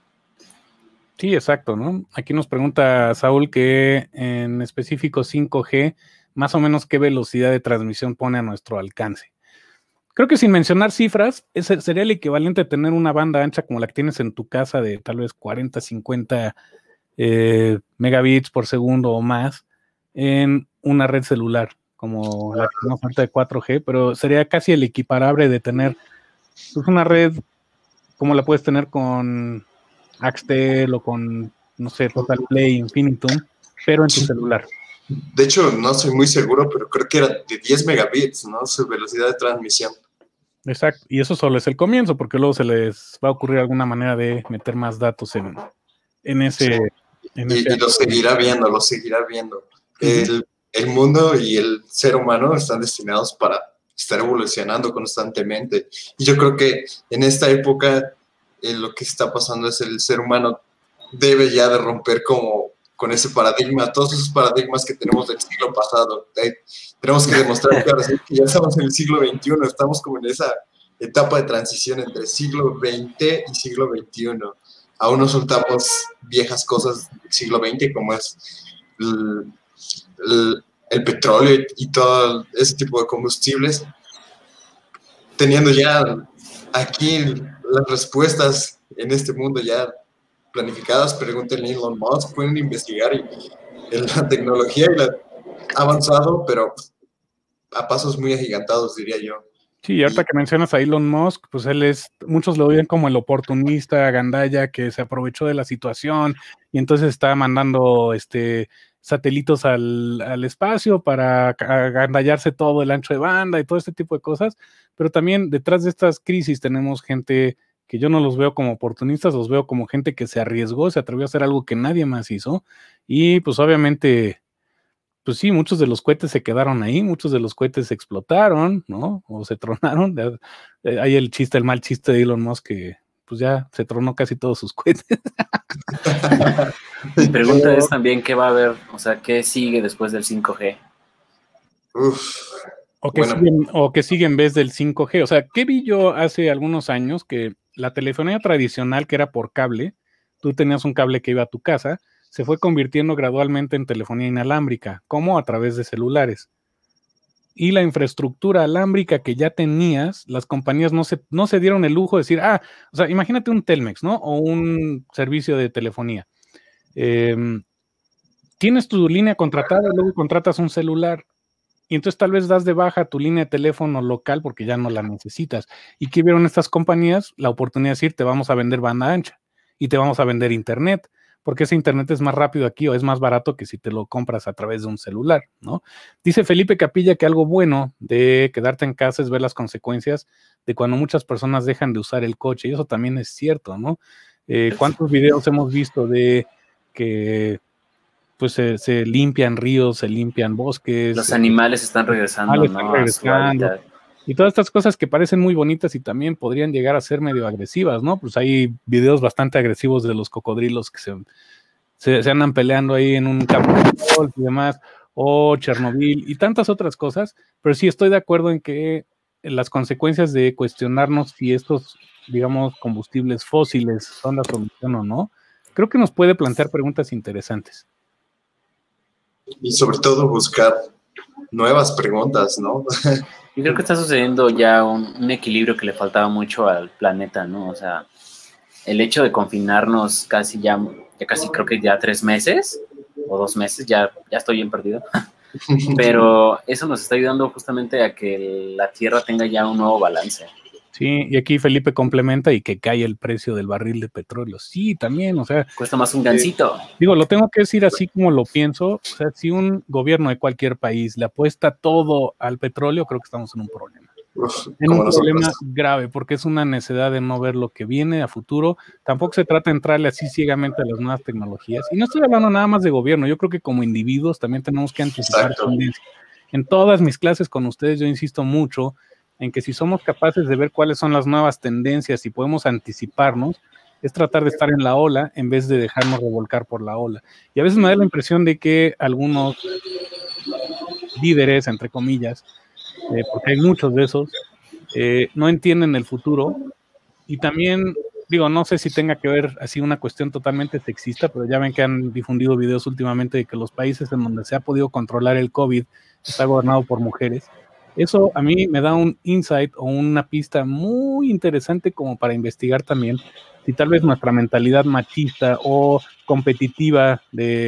Sí, exacto, ¿no? Aquí nos pregunta Saúl que en específico 5G, más o menos qué velocidad de transmisión pone a nuestro alcance. Creo que sin mencionar cifras, ese sería el equivalente a tener una banda ancha como la que tienes en tu casa de tal vez 40, 50 megabits por segundo o más en una red celular, como la que tenemos ahorita de 4G, pero sería casi el equiparable de tener pues, una red como la puedes tener con Axtel o con, no sé, Total Play, Infinitum, pero en tu celular. De hecho, no soy muy seguro, pero creo que era de 10 megabits, ¿no? Su velocidad de transmisión. Exacto, y eso solo es el comienzo, porque luego se les va a ocurrir alguna manera de meter más datos en ese... Sí. Y lo seguirá viendo. El el mundo y el ser humano están destinados para estar evolucionando constantemente. Y yo creo que en esta época lo que está pasando es el ser humano debe ya de romper como con ese paradigma, todos esos paradigmas que tenemos del siglo pasado. Tenemos que demostrar que ahora sí que ya estamos en el siglo XXI, estamos como en esa etapa de transición entre siglo XX y siglo XXI. Aún no soltamos viejas cosas del siglo XX, como es el petróleo y todo ese tipo de combustibles, teniendo ya aquí las respuestas en este mundo ya planificadas. Pregúntenle a Elon Musk, pueden investigar y la tecnología ha avanzado, pero a pasos muy agigantados, diría yo. Sí, y ahorita que mencionas a Elon Musk, pues muchos lo ven como el oportunista, gandalla, que se aprovechó de la situación y entonces está mandando satélites al espacio para agandallarse todo el ancho de banda y todo este tipo de cosas, pero también detrás de estas crisis tenemos gente que yo no los veo como oportunistas, los veo como gente que se arriesgó, se atrevió a hacer algo que nadie más hizo, y pues obviamente, pues sí, muchos de los cohetes se quedaron ahí, muchos de los cohetes explotaron, ¿no? O se tronaron. Hay el mal chiste de Elon Musk que pues ya se tronó casi todos sus cohetes. Mi pregunta es también qué va a haber, o sea, qué sigue después del 5G. O que sigue en vez del 5G. O sea, ¿qué vi yo hace algunos años? Que la telefonía tradicional, que era por cable, tú tenías un cable que iba a tu casa, se fue convirtiendo gradualmente en telefonía inalámbrica, como a través de celulares. Y la infraestructura alámbrica que ya tenías, las compañías no se dieron el lujo de decir, o sea, imagínate un Telmex, ¿no? O un servicio de telefonía. Tienes tu línea contratada y luego contratas un celular. Y entonces tal vez das de baja tu línea de teléfono local porque ya no la necesitas. ¿Y qué vieron estas compañías? La oportunidad de decir, te vamos a vender banda ancha y te vamos a vender internet, porque ese internet es más rápido aquí o es más barato que si te lo compras a través de un celular, ¿no? Dice Felipe Capilla que algo bueno de quedarte en casa es ver las consecuencias de cuando muchas personas dejan de usar el coche, y eso también es cierto, ¿no? ¿Cuántos videos hemos visto de que pues se limpian ríos, se limpian bosques? Los animales están regresando, a su hábitat. Y todas estas cosas que parecen muy bonitas y también podrían llegar a ser medio agresivas, ¿no? Pues hay videos bastante agresivos de los cocodrilos que se andan peleando ahí en un campo de golf y demás, o Chernobyl y tantas otras cosas, pero sí estoy de acuerdo en que las consecuencias de cuestionarnos si estos, digamos, combustibles fósiles son la solución o no, creo que nos puede plantear preguntas interesantes. Y sobre todo buscar nuevas preguntas, ¿no? Yo creo que está sucediendo ya un equilibrio que le faltaba mucho al planeta, ¿no? O sea, el hecho de confinarnos casi creo que ya 3 meses o 2 meses, ya estoy bien perdido. Pero eso nos está ayudando justamente a que la Tierra tenga ya un nuevo balance. Sí, y aquí Felipe complementa y que cae el precio del barril de petróleo. Sí, también, o sea... Cuesta más un gansito. Lo tengo que decir así como lo pienso. O sea, si un gobierno de cualquier país le apuesta todo al petróleo, creo que estamos en un problema. Problema grave, porque es una necesidad de no ver lo que viene a futuro. Tampoco se trata de entrarle así ciegamente a las nuevas tecnologías. Y no estoy hablando nada más de gobierno. Yo creo que como individuos también tenemos que anticipar tendencias. En todas mis clases con ustedes yo insisto mucho en que si somos capaces de ver cuáles son las nuevas tendencias y podemos anticiparnos, es tratar de estar en la ola en vez de dejarnos revolcar por la ola. Y a veces me da la impresión de que algunos líderes, entre comillas, porque hay muchos de esos, no entienden el futuro. Y también, no sé si tenga que ver así una cuestión totalmente sexista, pero ya ven que han difundido videos últimamente de que los países en donde se ha podido controlar el COVID está gobernado por mujeres. Eso a mí me da un insight o una pista muy interesante como para investigar también si tal vez nuestra mentalidad machista o competitiva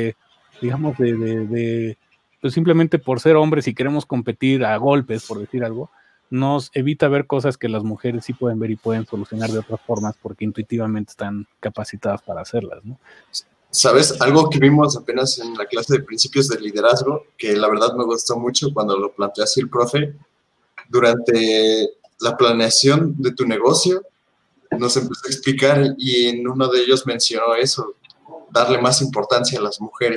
pues simplemente por ser hombres y queremos competir a golpes, por decir algo, nos evita ver cosas que las mujeres sí pueden ver y pueden solucionar de otras formas porque intuitivamente están capacitadas para hacerlas, ¿no? ¿Sabes? Algo que vimos apenas en la clase de principios del liderazgo, que la verdad me gustó mucho cuando lo planteó así el profe, durante la planeación de tu negocio, nos empezó a explicar y en uno de ellos mencionó eso, darle más importancia a las mujeres.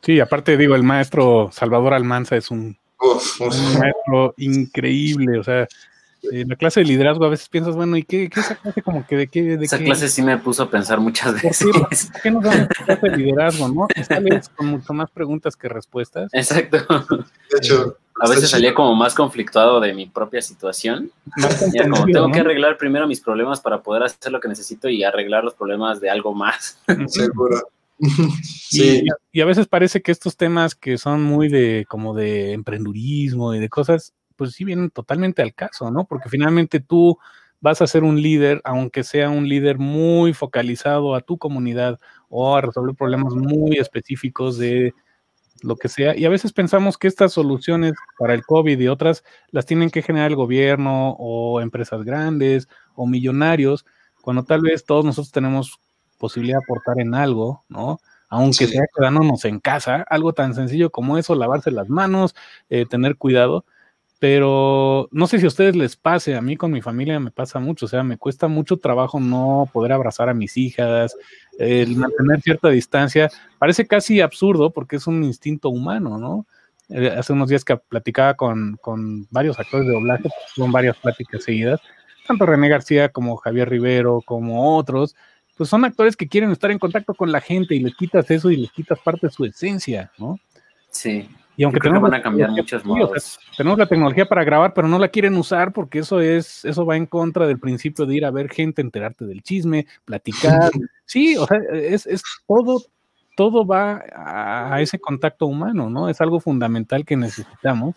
Sí, aparte digo, el maestro Salvador Almanza es un Uf. maestro increíble, o sea, en la clase de liderazgo a veces piensas, bueno, ¿y qué esa clase como que de qué? Esa clase sí me puso a pensar muchas ¿Por qué? veces. ¿Por qué nos dan esta clase de liderazgo, no? Y sales con mucho más preguntas que respuestas. Exacto. De hecho, A veces está salía chido. como más conflictuado de mi propia situación. Más Ya como entendido, tengo que ¿no? arreglar primero mis problemas para poder hacer lo que necesito y arreglar los problemas de algo más. Ujú. Seguro. Y, Sí, y a veces parece que estos temas que son muy de como de emprendurismo y de cosas, pues sí vienen totalmente al caso, ¿no? Porque finalmente tú vas a ser un líder, aunque sea un líder muy focalizado a tu comunidad o a resolver problemas muy específicos de lo que sea. Y a veces pensamos que estas soluciones para el COVID y otras las tienen que generar el gobierno o empresas grandes o millonarios, cuando tal vez todos nosotros tenemos posibilidad de aportar en algo, ¿no? Aunque sí. sea quedándonos en casa, algo tan sencillo como eso, lavarse las manos, tener cuidado. Pero no sé si a ustedes les pase, a mí con mi familia me pasa mucho, o sea, me cuesta mucho trabajo no poder abrazar a mis hijas, el mantener cierta distancia, parece casi absurdo porque es un instinto humano, ¿no? Hace unos días que platicaba con varios actores de doblaje, con varias pláticas seguidas, tanto René García como Javier Rivero, como otros, pues son actores que quieren estar en contacto con la gente y les quitas eso y les quitas parte de su esencia, ¿no? Sí, Y yo aunque creo que tenemos van la a cambiar tecnología, muchos sí, o sea, modos. tenemos la tecnología para grabar, pero no la quieren usar porque eso va en contra del principio de ir a ver gente, enterarte del chisme, platicar. Sí, o sea, es todo va a ese contacto humano, ¿no? Es algo fundamental que necesitamos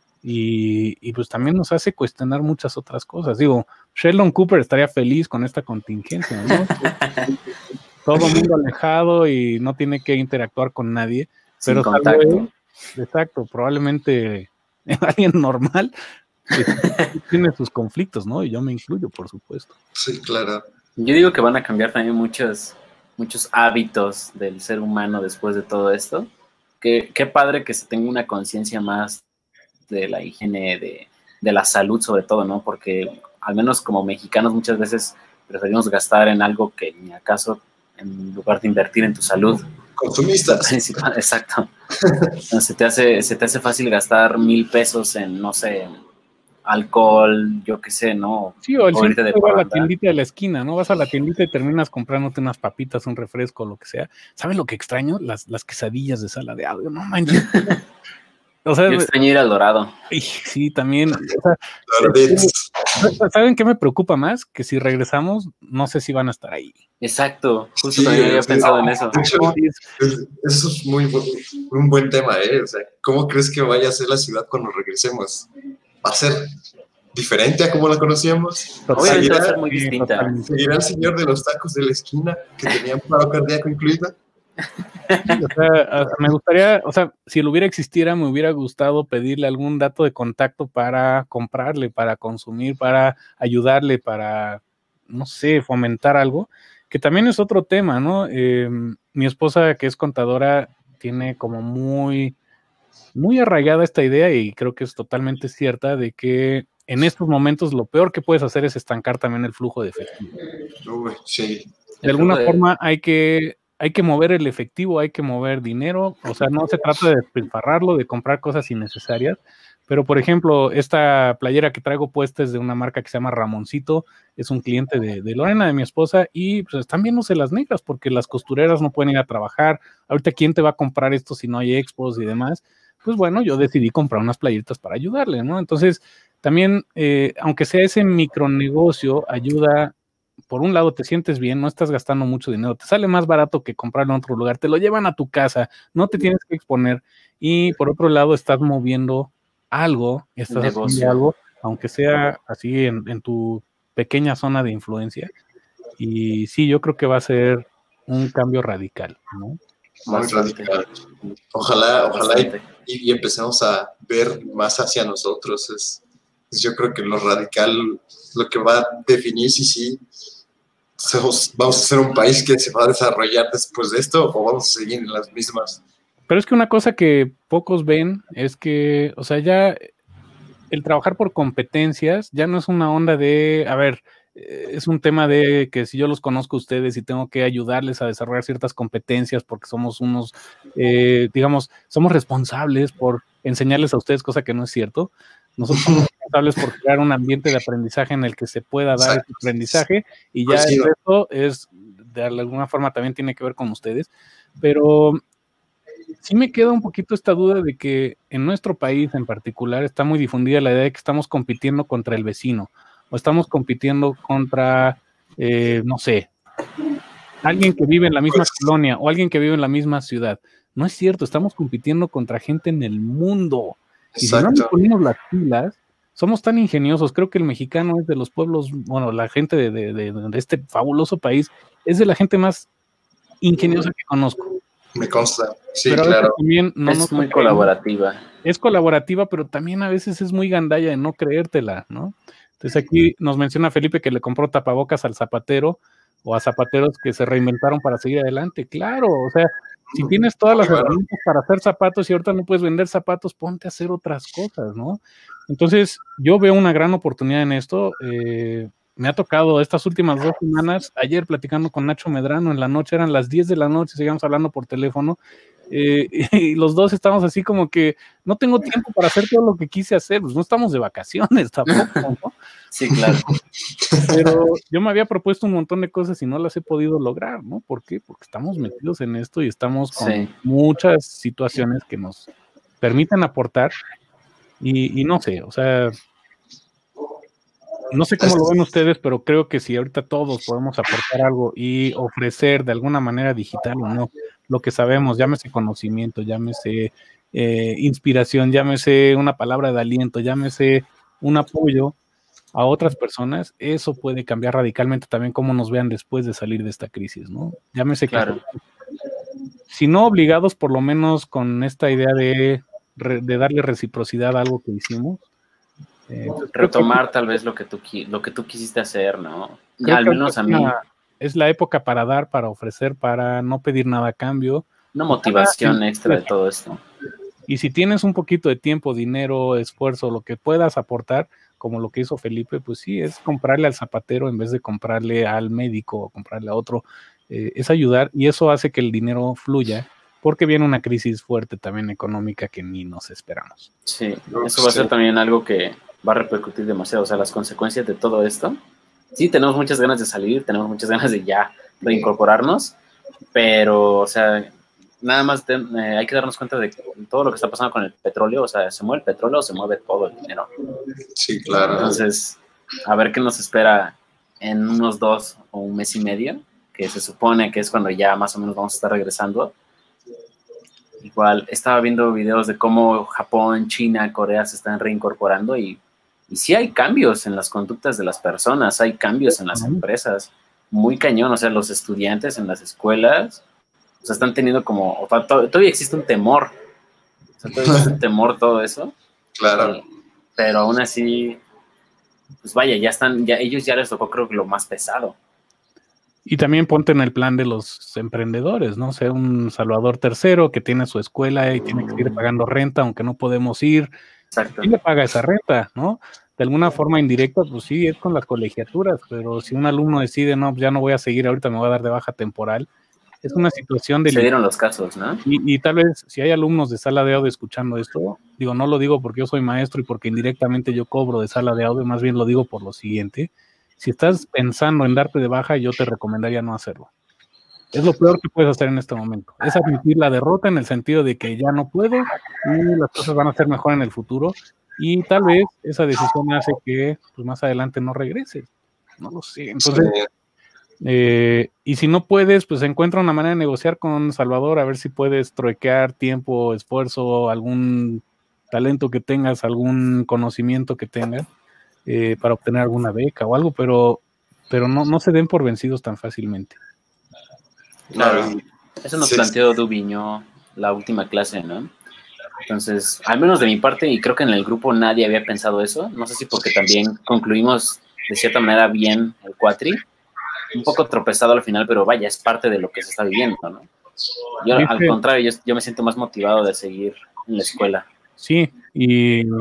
y pues también nos hace cuestionar muchas otras cosas. Digo, Sheldon Cooper estaría feliz con esta contingencia, ¿no? Todo mundo alejado y no tiene que interactuar con nadie, Sin pero salvo contacto. él, exacto, probablemente alguien normal tiene sus conflictos, ¿no? Y yo me incluyo, por supuesto. Sí, claro. Yo digo que van a cambiar también muchos hábitos del ser humano después de todo esto. Qué padre que se tenga una conciencia más de la higiene, de la salud sobre todo, ¿no? Porque al menos como mexicanos muchas veces preferimos gastar en algo que ni acaso en lugar de invertir en tu salud. Consumistas. Principal, exacto. Se te hace fácil gastar 1,000 pesos en, no sé, alcohol, yo qué sé, ¿no? Sí, o el O simple irte de va a la parranda. tiendita de la esquina, ¿no? Vas a la tiendita y terminas comprándote unas papitas, un refresco, lo que sea. ¿Sabes lo que extraño? Las quesadillas de sala de audio, no manches. O sea, Yo extraño ir al Dorado. sí, también. O sea, Doraditos. ¿saben qué me preocupa más? Que si regresamos, no sé si van a estar ahí. Exacto, justo Sí, también había sí. pensado en eso. De hecho, No, eso es un buen tema, ¿eh? O sea, ¿cómo crees que vaya a ser la ciudad cuando regresemos? ¿Va a ser diferente a como la conocíamos? Obviamente va a ser muy sí, distinta. totalmente. ¿Seguirá el señor de los tacos de la esquina que tenía un paro cardíaco incluido? Sí, o sea, me gustaría, o sea, si lo hubiera existiera, me hubiera gustado pedirle algún dato de contacto para comprarle, para consumir, para ayudarle, para, no sé, fomentar algo, que también es otro tema, ¿no? Mi esposa, que es contadora, tiene como muy arraigada esta idea y creo que es totalmente cierta de que en estos momentos lo peor que puedes hacer es estancar también el flujo de efectivo. Uy, sí. De El flujo alguna de... forma hay que mover el efectivo, hay que mover dinero, o sea, no se trata de despilfarrarlo, de comprar cosas innecesarias, pero por ejemplo, esta playera que traigo puesta es de una marca que se llama Ramoncito, es un cliente de Lorena, de mi esposa, y pues están viéndose las negras porque las costureras no pueden ir a trabajar, ahorita ¿quién te va a comprar esto si no hay expos y demás? Pues bueno, yo decidí comprar unas playeritas para ayudarle, ¿no? Entonces, también, aunque sea ese micronegocio, ayuda por un lado te sientes bien, no estás gastando mucho dinero, te sale más barato que comprarlo en otro lugar, te lo llevan a tu casa, no te tienes que exponer y por otro lado estás moviendo algo, estás haciendo negocio. algo, aunque sea así en tu pequeña zona de influencia y sí, yo creo que va a ser un cambio radical, ¿no? Muy Bastante. radical. Ojalá Bastante. y empecemos a ver más hacia nosotros. Yo creo que lo radical, lo que va a definir si sí vamos a ser un país que se va a desarrollar después de esto o vamos a seguir en las mismas. Pero es que una cosa que pocos ven es que, o sea, ya el trabajar por competencias ya no es una onda de, a ver, es un tema de que si yo los conozco a ustedes y tengo que ayudarles a desarrollar ciertas competencias porque somos unos, digamos, somos responsables por enseñarles a ustedes, cosa que no es cierto. Nosotros somos responsables por crear un ambiente de aprendizaje en el que se pueda dar ese aprendizaje, y ya el resto es, de alguna forma, también tiene que ver con ustedes. Pero sí me queda un poquito esta duda de que en nuestro país en particular está muy difundida la idea de que estamos compitiendo contra el vecino, o estamos compitiendo contra, no sé, alguien que vive en la misma colonia o alguien que vive en la misma ciudad. No es cierto, estamos compitiendo contra gente en el mundo. Y si no nos ponemos las pilas, somos tan ingeniosos. Creo que el mexicano es de los pueblos, bueno, la gente de este fabuloso país es de la gente más ingeniosa que conozco. Me consta, sí, pero claro. También no es muy colaborativa. Es colaborativa, pero también a veces es muy gandalla de no creértela, ¿no? Entonces aquí nos menciona Felipe que le compró tapabocas al zapatero, o a zapateros que se reinventaron para seguir adelante. Claro, o sea, si tienes todas las herramientas para hacer zapatos y ahorita no puedes vender zapatos, ponte a hacer otras cosas, ¿no? Entonces, yo veo una gran oportunidad en esto. Me ha tocado estas últimas 2 semanas, ayer platicando con Nacho Medrano en la noche, eran las 10 de la noche, seguíamos hablando por teléfono, y los dos estamos así como que no tengo tiempo para hacer todo lo que quise hacer, pues no estamos de vacaciones tampoco, ¿no? Sí, claro. Pero yo me había propuesto un montón de cosas y no las he podido lograr, ¿no? ¿Por qué? Porque estamos metidos en esto y estamos con muchas situaciones que nos permiten aportar y no sé, o sea, no sé cómo lo ven ustedes, pero creo que si ahorita todos podemos aportar algo y ofrecer de alguna manera digital o no, lo que sabemos, llámese conocimiento, llámese inspiración, llámese una palabra de aliento, llámese un apoyo a otras personas, eso puede cambiar radicalmente también cómo nos vean después de salir de esta crisis, ¿no? Llámese claro. Que, si no obligados, por lo menos con esta idea de darle reciprocidad a algo que hicimos. Retomar tal vez lo que tú quisiste hacer, ¿no? Ya, al menos a mí. Es la época para dar, para ofrecer, para no pedir nada a cambio. Una motivación extra de todo esto. Y si tienes un poquito de tiempo, dinero, esfuerzo, lo que puedas aportar, como lo que hizo Felipe, pues sí, es comprarle al zapatero en vez de comprarle al médico o comprarle a otro. Es ayudar, y eso hace que el dinero fluya, porque viene una crisis fuerte también económica que ni nos esperamos. Sí, eso va a ser también algo que va a repercutir demasiado, o sea, las consecuencias de todo esto. Sí, tenemos muchas ganas de salir, tenemos muchas ganas de ya reincorporarnos, pero, o sea, nada más hay que darnos cuenta de todo lo que está pasando con el petróleo, o sea, se mueve el petróleo, se mueve todo el dinero. Sí, claro. Entonces, a ver qué nos espera en unos 2 o un mes y medio, que se supone que es cuando ya más o menos vamos a estar regresando. Igual, estaba viendo videos de cómo Japón, China, Corea se están reincorporando y sí hay cambios en las conductas de las personas, hay cambios en las empresas, muy cañón, o sea, los estudiantes en las escuelas, o sea, están teniendo como, todavía existe un temor, o sea, todavía existe un temor todo eso. Claro. Pero aún así, pues vaya, ellos ya les tocó creo que lo más pesado. Y también ponte en el plan de los emprendedores, ¿no? O sea, un Salvador III que tiene su escuela y tiene que seguir pagando renta, aunque no podemos ir. Exacto. ¿Quién le paga esa renta, no? De alguna forma indirecta, pues sí, es con las colegiaturas, pero si un alumno decide, no, pues ya no voy a seguir, ahorita me voy a dar de baja temporal, es una situación de... Se dieron los casos, ¿no? Y tal vez, si hay alumnos de sala de audio escuchando esto, digo, no lo digo porque yo soy maestro y porque indirectamente yo cobro de sala de audio, más bien lo digo por lo siguiente. Si estás pensando en darte de baja, yo te recomendaría no hacerlo. Es lo peor que puedes hacer en este momento. Es admitir la derrota en el sentido de que ya no puedo y las cosas van a ser mejor en el futuro. Y tal vez esa decisión hace que pues, más adelante no regreses. No lo sé. Entonces, y si no puedes, pues encuentra una manera de negociar con Salvador, a ver si puedes truequear tiempo, esfuerzo, algún talento que tengas, algún conocimiento que tengas. Para obtener alguna beca o algo, pero no se den por vencidos tan fácilmente. Claro, eso nos planteó Dubiño la última clase, ¿no? Entonces, al menos de mi parte, y creo que en el grupo nadie había pensado eso, no sé si porque también concluimos de cierta manera bien el cuatri, un poco tropezado al final, pero vaya, es parte de lo que se está viviendo, ¿no? Yo, al contrario, yo me siento más motivado de seguir en la escuela. Sí, y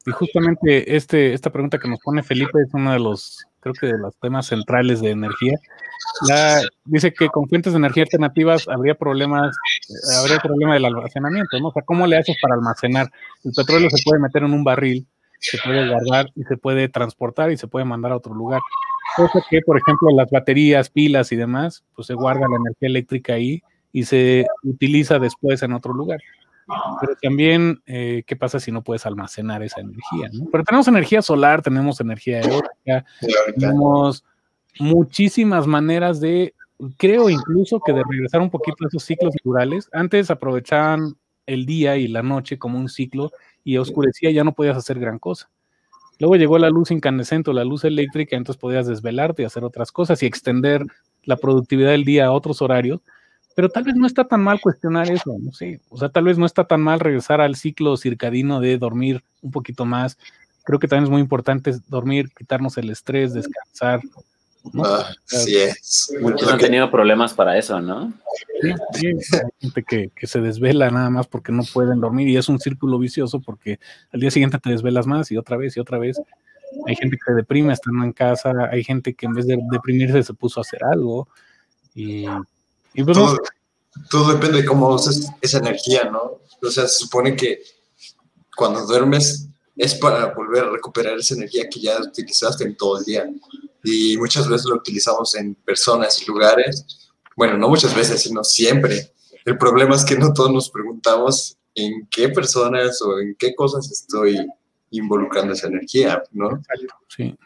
Y justamente esta pregunta que nos pone Felipe es uno de los, creo que de los temas centrales de energía. Dice que con fuentes de energía alternativas habría problema del almacenamiento, ¿no? O sea, ¿cómo le haces para almacenar? El petróleo se puede meter en un barril, se puede guardar y se puede transportar y se puede mandar a otro lugar. Cosa que, por ejemplo, las baterías, pilas y demás, pues se guarda la energía eléctrica ahí y se utiliza después en otro lugar. Pero también, ¿qué pasa si no puedes almacenar esa energía, ¿no? Pero tenemos energía solar, tenemos energía eólica, tenemos muchísimas maneras creo incluso que de regresar un poquito a esos ciclos naturales. Antes aprovechaban el día y la noche como un ciclo y oscurecía, ya no podías hacer gran cosa. Luego llegó la luz incandescente o la luz eléctrica, entonces podías desvelarte y hacer otras cosas y extender la productividad del día a otros horarios. Pero tal vez no está tan mal cuestionar eso, no sé, o sea, tal vez no está tan mal regresar al ciclo circadino de dormir un poquito más. Creo que también es muy importante dormir, quitarnos el estrés, descansar, ¿no? Sí es. Muchos han tenido problemas para eso, ¿no? Sí, hay gente que se desvela nada más porque no pueden dormir y es un círculo vicioso porque al día siguiente te desvelas más y otra vez y otra vez. Hay gente que se deprime estando en casa, hay gente que en vez de deprimirse se puso a hacer algo y pues todo depende de cómo usas esa energía, ¿no? O sea, se supone que cuando duermes es para volver a recuperar esa energía que ya utilizaste en todo el día. Y muchas veces lo utilizamos en personas y lugares. Bueno, no muchas veces, sino siempre. El problema es que no todos nos preguntamos en qué personas o en qué cosas estoy involucrando esa energía, ¿no? Sí.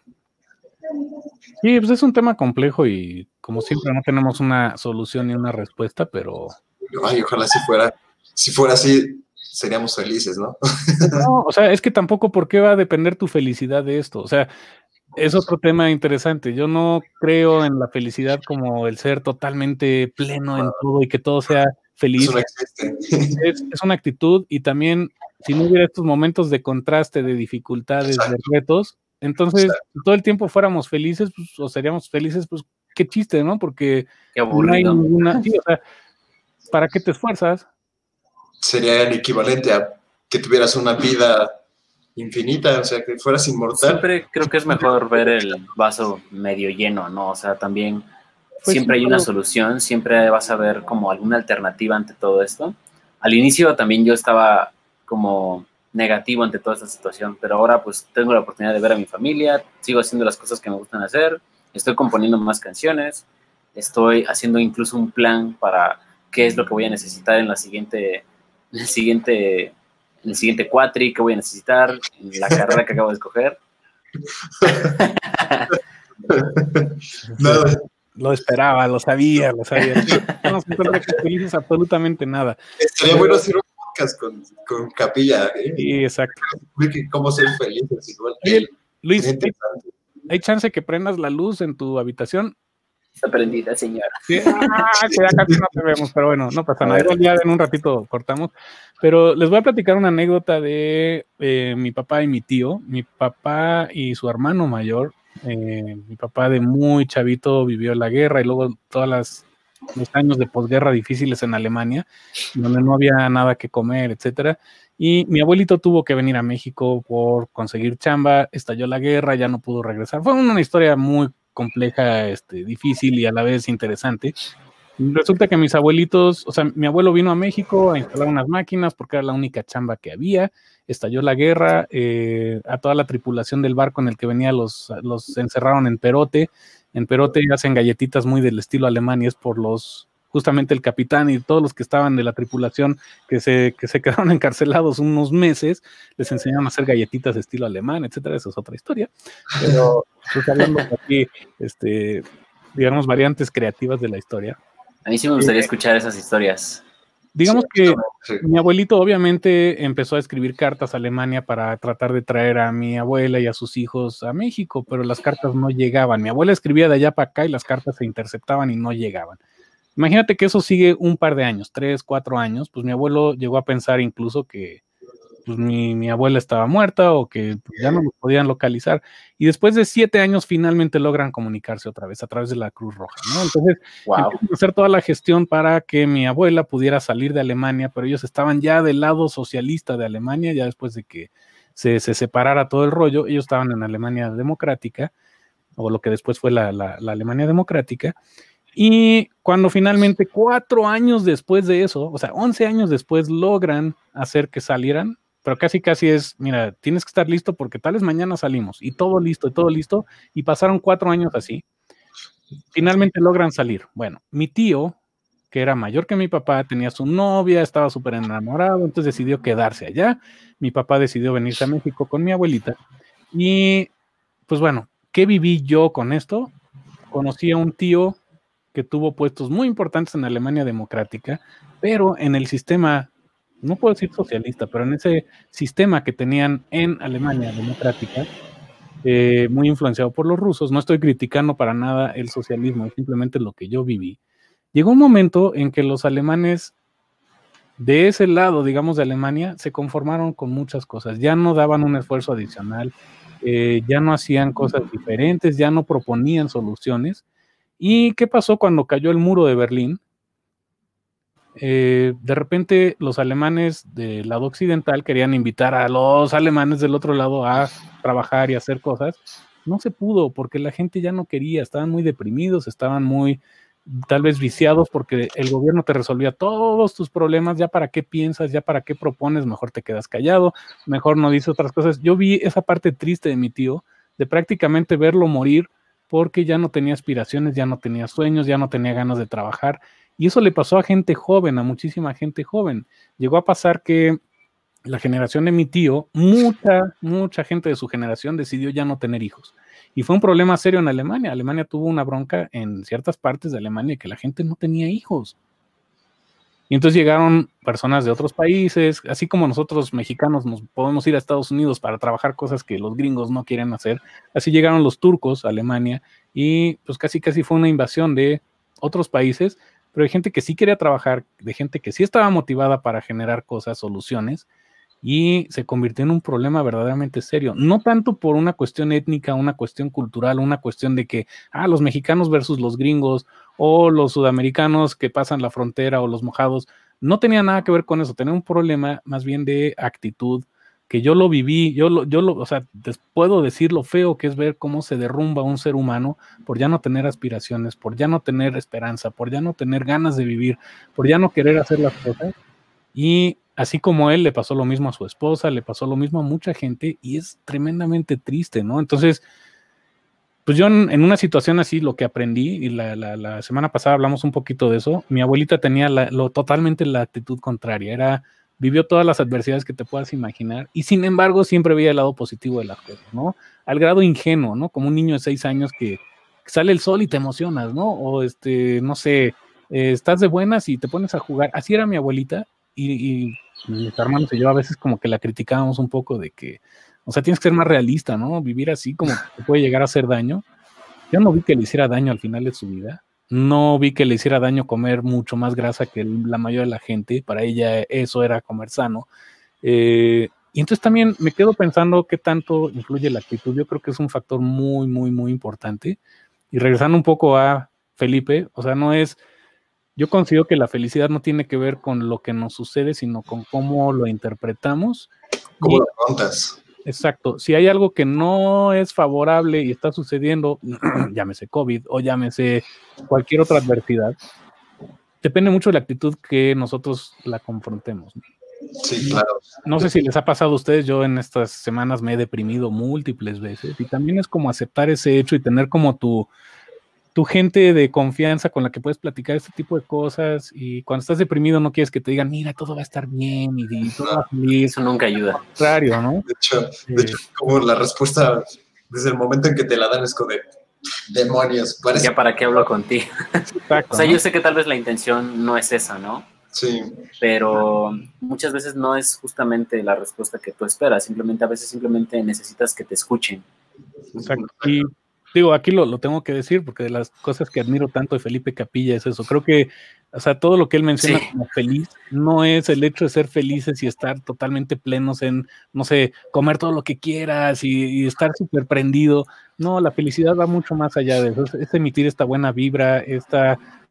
Sí, pues es un tema complejo y como siempre no tenemos una solución ni una respuesta, pero... Ay, ojalá si fuera así, seríamos felices, ¿no? No, o sea, es que tampoco por qué va a depender tu felicidad de esto. O sea, es otro tema interesante. Yo no creo en la felicidad como el ser totalmente pleno en todo y que todo sea feliz. Eso no existe. Es una actitud y también si no hubiera estos momentos de contraste, de dificultades, de retos, entonces si todo el tiempo fuéramos felices, pues, o seríamos felices, pues qué chiste, ¿no? Porque qué aburrido. No hay ninguna... Sí, o sea, ¿para qué te esfuerzas? Sería el equivalente a que tuvieras una vida infinita, o sea, que fueras inmortal. Siempre creo que es mejor ver el vaso medio lleno, ¿no? O sea, también pues siempre hay una solución, siempre vas a ver como alguna alternativa ante todo esto. Al inicio también yo estaba como negativo ante toda esta situación, pero ahora pues tengo la oportunidad de ver a mi familia, sigo haciendo las cosas que me gustan hacer, estoy componiendo más canciones, estoy haciendo incluso un plan para qué es lo que voy a necesitar en el siguiente cuatri, qué voy a necesitar en la carrera que acabo de escoger. Lo esperaba, lo sabía. No nos encuentra que felices absolutamente nada. Estaría bueno hacer un podcast con Capilla. Sí, exacto. Cómo ser felices igual. Luis, ¿hay chance que prendas la luz en tu habitación? Está prendida, señora. Sí, que ya casi no te vemos, pero bueno, no pasa nada. Ya en un ratito cortamos. Pero les voy a platicar una anécdota de mi papá y mi tío. Mi papá y su hermano mayor. Mi papá de muy chavito vivió la guerra y luego todos los años de posguerra difíciles en Alemania, donde no había nada que comer, etcétera. Y mi abuelito tuvo que venir a México por conseguir chamba, estalló la guerra, ya no pudo regresar. Fue una historia muy compleja, difícil y a la vez interesante. Resulta que mis abuelitos, o sea, mi abuelo vino a México a instalar unas máquinas porque era la única chamba que había, estalló la guerra, a toda la tripulación del barco en el que venía los encerraron en Perote hacen galletitas muy del estilo alemán y es por justamente el capitán y todos los que estaban de la tripulación que se quedaron encarcelados unos meses, les enseñaron a hacer galletitas de estilo alemán, etcétera. Eso es otra historia, pero pues hablando aquí, digamos, variantes creativas de la historia. A mí sí me gustaría escuchar esas historias. Digamos que mi abuelito obviamente empezó a escribir cartas a Alemania para tratar de traer a mi abuela y a sus hijos a México, pero las cartas no llegaban. Mi abuela escribía de allá para acá y las cartas se interceptaban y no llegaban. Imagínate que eso sigue un par de años, 3, 4 años, pues mi abuelo llegó a pensar incluso que pues mi abuela estaba muerta o que pues, ya no lo podían localizar. Y después de 7 años finalmente logran comunicarse otra vez a través de la Cruz Roja, ¿no? Entonces, empiezan a hacer toda la gestión para que mi abuela pudiera salir de Alemania, pero ellos estaban ya del lado socialista de Alemania, ya después de que se separara todo el rollo. Ellos estaban en Alemania democrática, o lo que después fue la Alemania democrática, y cuando finalmente 4 años después de eso, o sea, 11 años después, logran hacer que salieran, pero casi es, mira, tienes que estar listo porque tal vez mañana salimos, y todo listo, y pasaron 4 años así. Finalmente logran salir. Bueno, mi tío, que era mayor que mi papá, tenía su novia, estaba súper enamorado, entonces decidió quedarse allá. Mi papá decidió venirse a México con mi abuelita. Y, pues bueno, ¿qué viví yo con esto? Conocí a un tío que tuvo puestos muy importantes en Alemania democrática, pero en el sistema, no puedo decir socialista, pero en ese sistema que tenían en Alemania democrática, muy influenciado por los rusos, no estoy criticando para nada el socialismo, es simplemente lo que yo viví. Llegó un momento en que los alemanes de ese lado, digamos, de Alemania, se conformaron con muchas cosas, ya no daban un esfuerzo adicional, ya no hacían cosas diferentes, ya no proponían soluciones. ¿Y qué pasó cuando cayó el muro de Berlín? De repente los alemanes del lado occidental querían invitar a los alemanes del otro lado a trabajar y hacer cosas. No se pudo porque la gente ya no quería, estaban muy deprimidos, estaban muy tal vez viciados porque el gobierno te resolvía todos tus problemas, ya para qué piensas, ya para qué propones, mejor te quedas callado, mejor no dices otras cosas. Yo vi esa parte triste de mi tío, de prácticamente verlo morir porque ya no tenía aspiraciones, ya no tenía sueños, ya no tenía ganas de trabajar, y eso le pasó a gente joven, a muchísima gente joven. Llegó a pasar que la generación de mi tío, mucha gente de su generación decidió ya no tener hijos. Y fue un problema serio en Alemania. Alemania tuvo una bronca en ciertas partes de Alemania que la gente no tenía hijos. Y entonces llegaron personas de otros países, así como nosotros mexicanos nos podemos ir a Estados Unidos para trabajar cosas que los gringos no quieren hacer. Así llegaron los turcos a Alemania y pues casi fue una invasión de otros países, pero hay gente que sí quería trabajar, de gente que sí estaba motivada para generar cosas, soluciones, y se convirtió en un problema verdaderamente serio, no tanto por una cuestión étnica, una cuestión cultural, una cuestión de que, los mexicanos versus los gringos, o los sudamericanos que pasan la frontera, o los mojados, no tenía nada que ver con eso, tenía un problema más bien de actitud, que yo lo viví, o sea, puedo decir lo feo que es ver cómo se derrumba un ser humano por ya no tener aspiraciones, por ya no tener esperanza, por ya no tener ganas de vivir, por ya no querer hacer las cosas. Y así como él, le pasó lo mismo a su esposa, le pasó lo mismo a mucha gente, y es tremendamente triste, ¿no? Entonces, pues yo en una situación así, lo que aprendí, y la semana pasada hablamos un poquito de eso, mi abuelita tenía totalmente la actitud contraria, vivió todas las adversidades que te puedas imaginar, y sin embargo siempre veía el lado positivo de las cosas, ¿no? Al grado ingenuo, ¿no? Como un niño de 6 años que sale el sol y te emocionas, ¿no? O no sé, estás de buenas y te pones a jugar. Así era mi abuelita, y mis hermanos y yo a veces como que la criticábamos un poco de que, o sea, tienes que ser más realista, ¿no? Vivir así como que te puede llegar a hacer daño. Yo no vi que le hiciera daño al final de su vida. No vi que le hiciera daño comer mucho más grasa que la mayoría de la gente. Para ella eso era comer sano. Y entonces también me quedo pensando qué tanto influye la actitud. Yo creo que es un factor muy, muy, muy importante. Y regresando un poco a Felipe, o sea, yo considero que la felicidad no tiene que ver con lo que nos sucede, sino con cómo lo interpretamos. ¿Cómo lo contas? Exacto. Si hay algo que no es favorable y está sucediendo, llámese COVID o llámese cualquier otra adversidad, depende mucho de la actitud que nosotros la confrontemos. Sí, claro. No sé si les ha pasado a ustedes, yo en estas semanas me he deprimido múltiples veces, y también es como aceptar ese hecho y tener como tu gente de confianza con la que puedes platicar este tipo de cosas, y cuando estás deprimido no quieres que te digan, mira, todo va a estar bien y todo va a salir. Eso nunca ayuda. Contrario, ¿no? De hecho, como la respuesta desde el momento en que te la dan es como de demonios. Parece... Ya para qué hablo contigo. Exacto, o sea, ¿no? Yo sé que tal vez la intención no es esa, ¿no? Sí. Pero muchas veces no es justamente la respuesta que tú esperas, a veces necesitas que te escuchen. Exacto. Y digo, aquí lo tengo que decir porque de las cosas que admiro tanto de Felipe Capilla es eso. Creo que, o sea, todo lo que él menciona como feliz no es el hecho de ser felices y estar totalmente plenos en, no sé, comer todo lo que quieras y estar súper prendido. No, la felicidad va mucho más allá de eso. Es emitir esta buena vibra,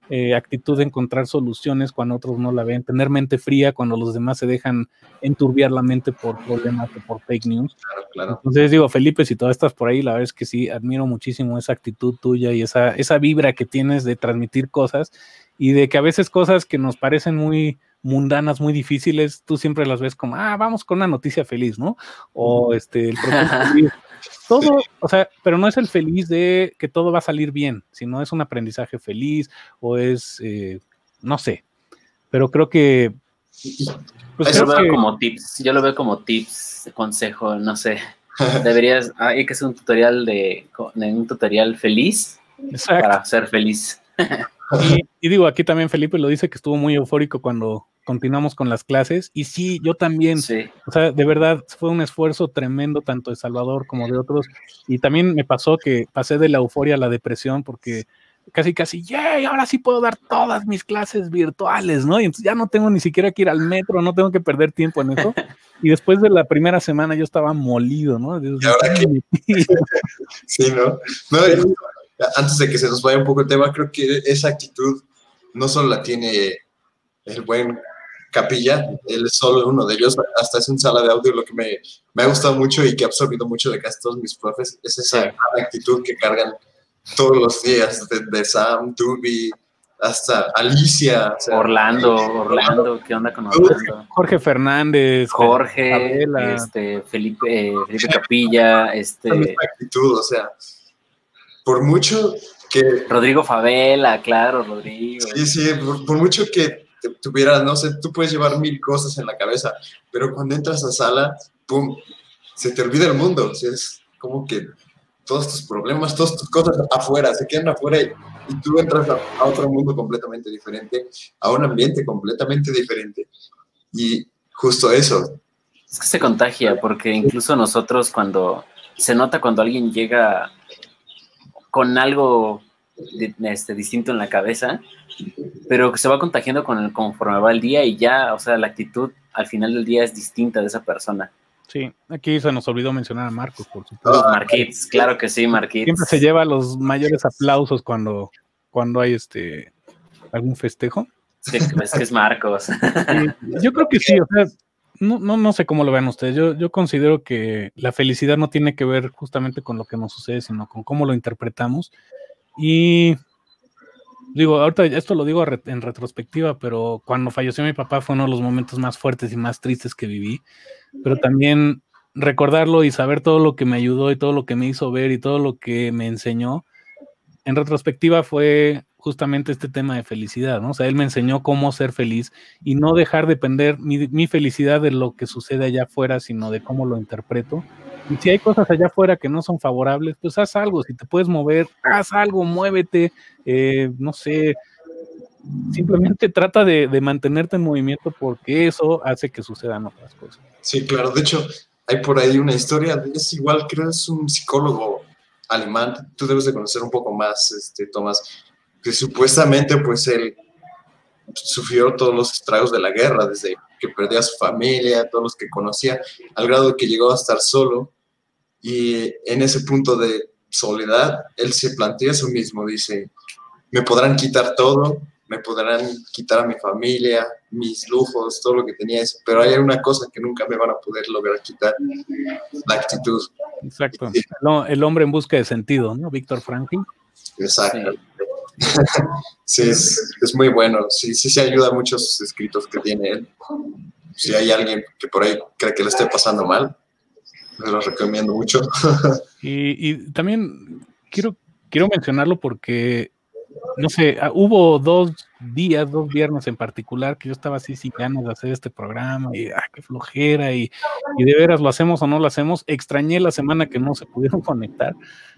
actitud de encontrar soluciones cuando otros no la ven, tener mente fría cuando los demás se dejan enturbiar la mente por problemas o por fake news. Claro. Entonces digo, Felipe, si todavía estás por ahí, la verdad es que sí, admiro muchísimo esa actitud tuya y esa vibra que tienes de transmitir cosas y de que a veces cosas que nos parecen muy mundanas, muy difíciles, tú siempre las ves como, vamos con una noticia feliz, ¿no? O el propósito todo, o sea, pero no es el feliz de que todo va a salir bien, sino es un aprendizaje feliz o es, no sé, pero creo que... Pues yo lo veo como tips, consejo, no sé, hay que hacer un tutorial feliz. Exacto. Para ser feliz. Y digo, aquí también Felipe lo dice que estuvo muy eufórico cuando continuamos con las clases, y sí, yo también, o sea, de verdad, fue un esfuerzo tremendo, tanto de Salvador como de otros, y también me pasó que pasé de la euforia a la depresión, porque casi, ¡yay! Ahora sí puedo dar todas mis clases virtuales, ¿no? Y entonces ya no tengo ni siquiera que ir al metro, no tengo que perder tiempo en eso, y después de la primera semana yo estaba molido, ¿no? ¿Y ahora qué? Sí, ¿no? Antes de que se nos vaya un poco el tema, creo que esa actitud no solo la tiene el buen Capilla, él es solo uno de ellos, hasta es en sala de audio. Lo que me ha gustado mucho y que he absorbido mucho de casi todos mis profes es esa actitud que cargan todos los días, de Sam, Duby, hasta Alicia. O sea, Orlando, ¿qué onda con Orlando? Jorge Fernández, Felipe Capilla, Esa actitud, o sea, por mucho que... Rodrigo Favela, claro, Rodrigo. Sí, por mucho que tuvieras, no sé, tú puedes llevar 1000 cosas en la cabeza, pero cuando entras a sala, ¡pum!, se te olvida el mundo. O sea, es como que todos tus problemas, todas tus cosas afuera, se quedan afuera y tú entras a otro mundo completamente diferente, a un ambiente completamente diferente. Y justo eso. Es que se contagia, porque incluso nosotros se nota cuando alguien llega con algo distinto en la cabeza, pero que se va contagiando conforme va el día y ya, o sea, la actitud al final del día es distinta de esa persona. Sí, aquí se nos olvidó mencionar a Marcos, por supuesto. Marquitos, claro que sí, Marquitos. Siempre se lleva los mayores aplausos cuando hay algún festejo. Es que es Marcos. Sí, yo creo que sí, o sea, no sé cómo lo vean ustedes. Yo considero que la felicidad no tiene que ver justamente con lo que nos sucede, sino con cómo lo interpretamos. Y digo, ahorita esto lo digo en retrospectiva, pero cuando falleció mi papá fue uno de los momentos más fuertes y más tristes que viví. Pero también recordarlo y saber todo lo que me ayudó y todo lo que me hizo ver y todo lo que me enseñó, en retrospectiva fue justamente este tema de felicidad, ¿no? O sea, él me enseñó cómo ser feliz y no dejar depender mi felicidad de lo que sucede allá afuera, sino de cómo lo interpreto. Y si hay cosas allá afuera que no son favorables, pues haz algo. Si te puedes mover, haz algo, muévete, no sé, simplemente trata de mantenerte en movimiento, porque eso hace que sucedan otras cosas. Sí, claro. De hecho, hay por ahí una historia, es igual, creo que es un psicólogo alemán, tú debes de conocer un poco más, Tomás, que supuestamente pues él sufrió todos los estragos de la guerra, desde que perdió a su familia, todos los que conocía, al grado de que llegó a estar solo, y en ese punto de soledad, él se plantea a sí mismo, dice, me podrán quitar todo, me podrán quitar a mi familia, mis lujos, todo lo que tenía, pero hay una cosa que nunca me van a poder lograr quitar, la actitud. Exacto, sí. El hombre en busca de sentido, ¿no? Víctor Franklin. Exacto. Sí, es muy bueno, sí se ayuda a muchos escritos que tiene él. Si hay alguien que por ahí cree que le esté pasando mal, se los recomiendo mucho. Y también quiero mencionarlo porque, no sé, hubo 2 viernes en particular que yo estaba así sin ganas de hacer este programa y qué flojera y de veras lo hacemos o no lo hacemos. Extrañé la semana que no se pudieron conectar,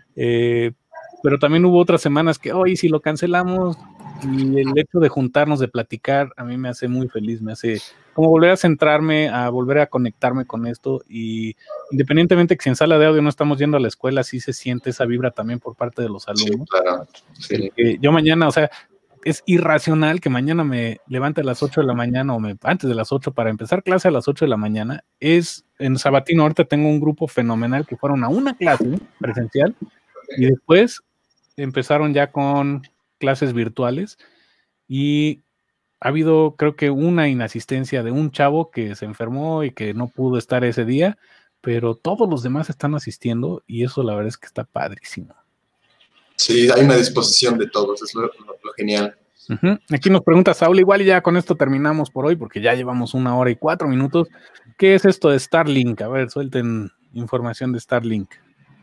pero también hubo otras semanas que, oye, si lo cancelamos, y el hecho de juntarnos, de platicar, a mí me hace muy feliz, me hace como volver a centrarme, a volver a conectarme con esto, y independientemente que si en sala de audio no estamos yendo a la escuela, sí se siente esa vibra también por parte de los alumnos. Sí, claro. Sí. Yo mañana, o sea, es irracional que mañana me levante a las 8 de la mañana o antes de las 8 para empezar clase a las 8 de la mañana. En Sabatino ahorita tengo un grupo fenomenal que fueron a una clase presencial y después empezaron ya con clases virtuales, y ha habido, creo que, una inasistencia de un chavo que se enfermó y que no pudo estar ese día, pero todos los demás están asistiendo y eso la verdad es que está padrísimo. Sí, hay una disposición de todos, es lo genial. Aquí nos pregunta Saúl, igual y ya con esto terminamos por hoy porque ya llevamos 1 hora y 4 minutos. ¿Qué es esto de Starlink? A ver, suelten información de Starlink.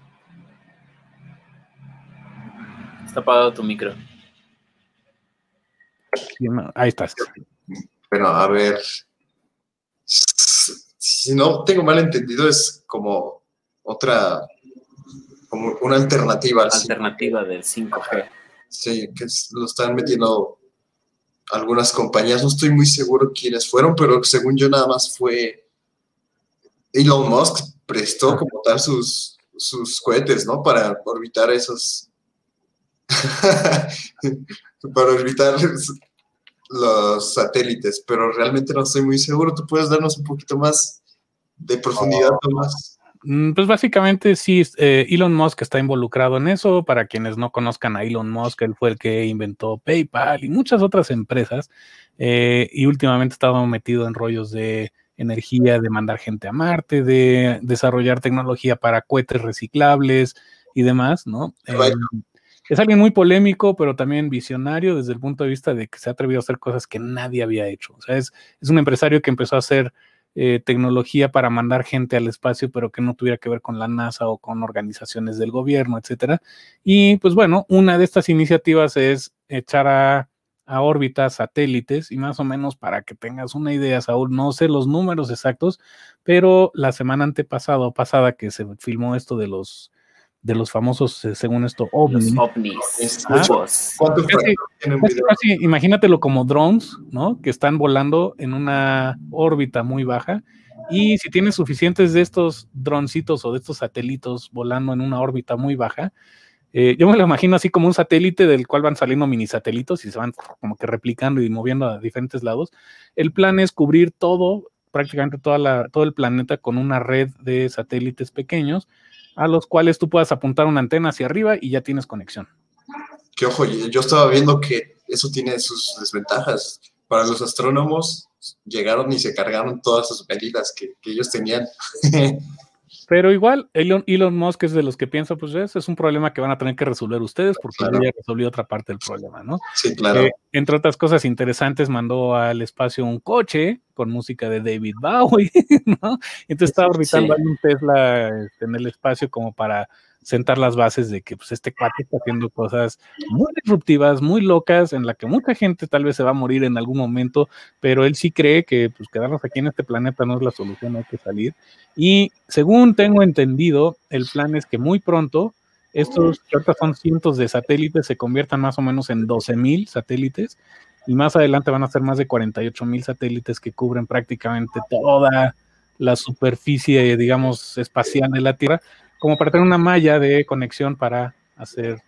Está apagado tu micro. Ahí estás. Bueno, a ver, si no tengo mal entendido, es como una alternativa al 5G. Del 5G. Sí, que lo están metiendo algunas compañías, no estoy muy seguro quiénes fueron, pero según yo nada más fue Elon Musk prestó como tal sus cohetes, ¿no? Para orbitar esos... para orbitar los satélites, pero realmente no estoy muy seguro. ¿Tú puedes darnos un poquito más de profundidad, Tomás? Pues básicamente sí, Elon Musk está involucrado en eso. Para quienes no conozcan a Elon Musk, él fue el que inventó PayPal y muchas otras empresas, y últimamente ha estado metido en rollos de energía, de mandar gente a Marte, de desarrollar tecnología para cohetes reciclables y demás, ¿no? Es alguien muy polémico, pero también visionario desde el punto de vista de que se ha atrevido a hacer cosas que nadie había hecho. O sea, es un empresario que empezó a hacer tecnología para mandar gente al espacio, pero que no tuviera que ver con la NASA o con organizaciones del gobierno, etcétera. Y pues bueno, una de estas iniciativas es echar a órbita satélites, y más o menos para que tengas una idea, Saúl, no sé los números exactos, pero la semana pasada que se filmó esto de los famosos, según esto, ovnis. Los ovnis. Casi, imagínatelo como drones, ¿no? Que están volando en una órbita muy baja. Y si tienes suficientes de estos droncitos o de estos satélites volando en una órbita muy baja, yo me lo imagino así como un satélite del cual van saliendo mini satélitos y se van como que replicando y moviendo a diferentes lados. El plan es cubrir prácticamente todo el planeta con una red de satélites pequeños, a los cuales tú puedas apuntar una antena hacia arriba y ya tienes conexión. Que ojo, yo estaba viendo que eso tiene sus desventajas. Para los astrónomos llegaron y se cargaron todas sus medidas que ellos tenían. Pero igual, Elon Musk es de los que piensa, pues ese es un problema que van a tener que resolver ustedes, porque claro, ya resolvió otra parte del problema, ¿no? Sí, claro. Entre otras cosas interesantes, mandó al espacio un coche con música de David Bowie, ¿no? Entonces está orbitando ahí un Tesla en el espacio como para sentar las bases de que pues este cuate está haciendo cosas muy disruptivas, muy locas, en la que mucha gente tal vez se va a morir en algún momento, pero él sí cree que pues quedarnos aquí en este planeta no es la solución, hay que salir. Y según tengo entendido, el plan es que muy pronto estos, que ahorita son cientos de satélites, se conviertan más o menos en 12,000 satélites, y más adelante van a ser más de 48,000 satélites que cubren prácticamente toda la superficie, digamos, espacial de la Tierra, como para tener una malla de conexión para hacer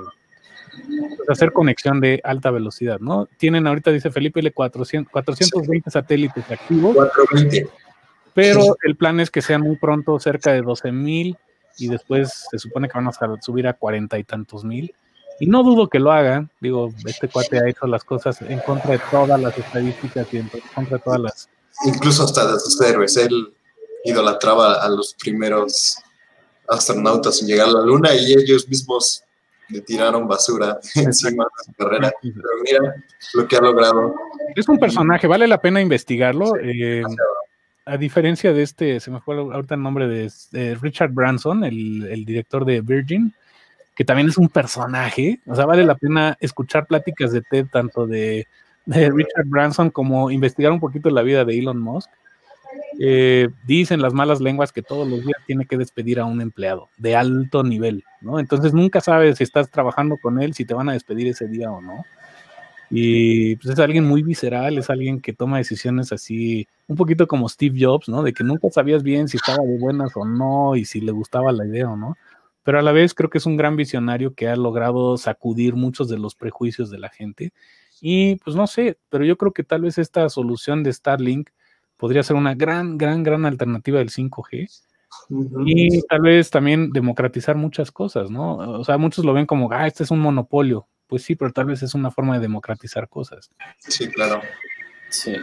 conexión de alta velocidad, ¿no? Tienen ahorita, dice Felipe, 420 satélites activos. 420. Pero el plan es que sean muy pronto cerca de 12,000 y después se supone que van a subir a 40 y tantos mil. Y no dudo que lo hagan. Digo, este cuate ha hecho las cosas en contra de todas las estadísticas y en contra de todas las... Incluso hasta de sus héroes. Él idolatraba a los primeros astronautas en llegar a la Luna y ellos mismos le tiraron basura encima de su carrera. Pero mira lo que ha logrado. Es un personaje, vale la pena investigarlo. A diferencia de se me fue ahorita el nombre de Richard Branson, el director de Virgin, que también es un personaje. O sea, vale la pena escuchar pláticas de TED, tanto de Richard Branson como investigar un poquito la vida de Elon Musk. Dicen las malas lenguas que todos los días tiene que despedir a un empleado de alto nivel, ¿no? Entonces nunca sabes si estás trabajando con él, si te van a despedir ese día o no. Y pues es alguien muy visceral, es alguien que toma decisiones así, un poquito como Steve Jobs, ¿no? De que nunca sabías bien si estaba de buenas o no, y si le gustaba la idea o no. Pero a la vez creo que es un gran visionario que ha logrado sacudir muchos de los prejuicios de la gente. Y pues no sé, pero yo creo que tal vez esta solución de Starlink podría ser una gran alternativa del 5G. Y tal vez también democratizar muchas cosas, ¿no? O sea, muchos lo ven como, este es un monopolio. pues sí, pero tal vez es una forma de democratizar cosas. Sí, claro. Sí.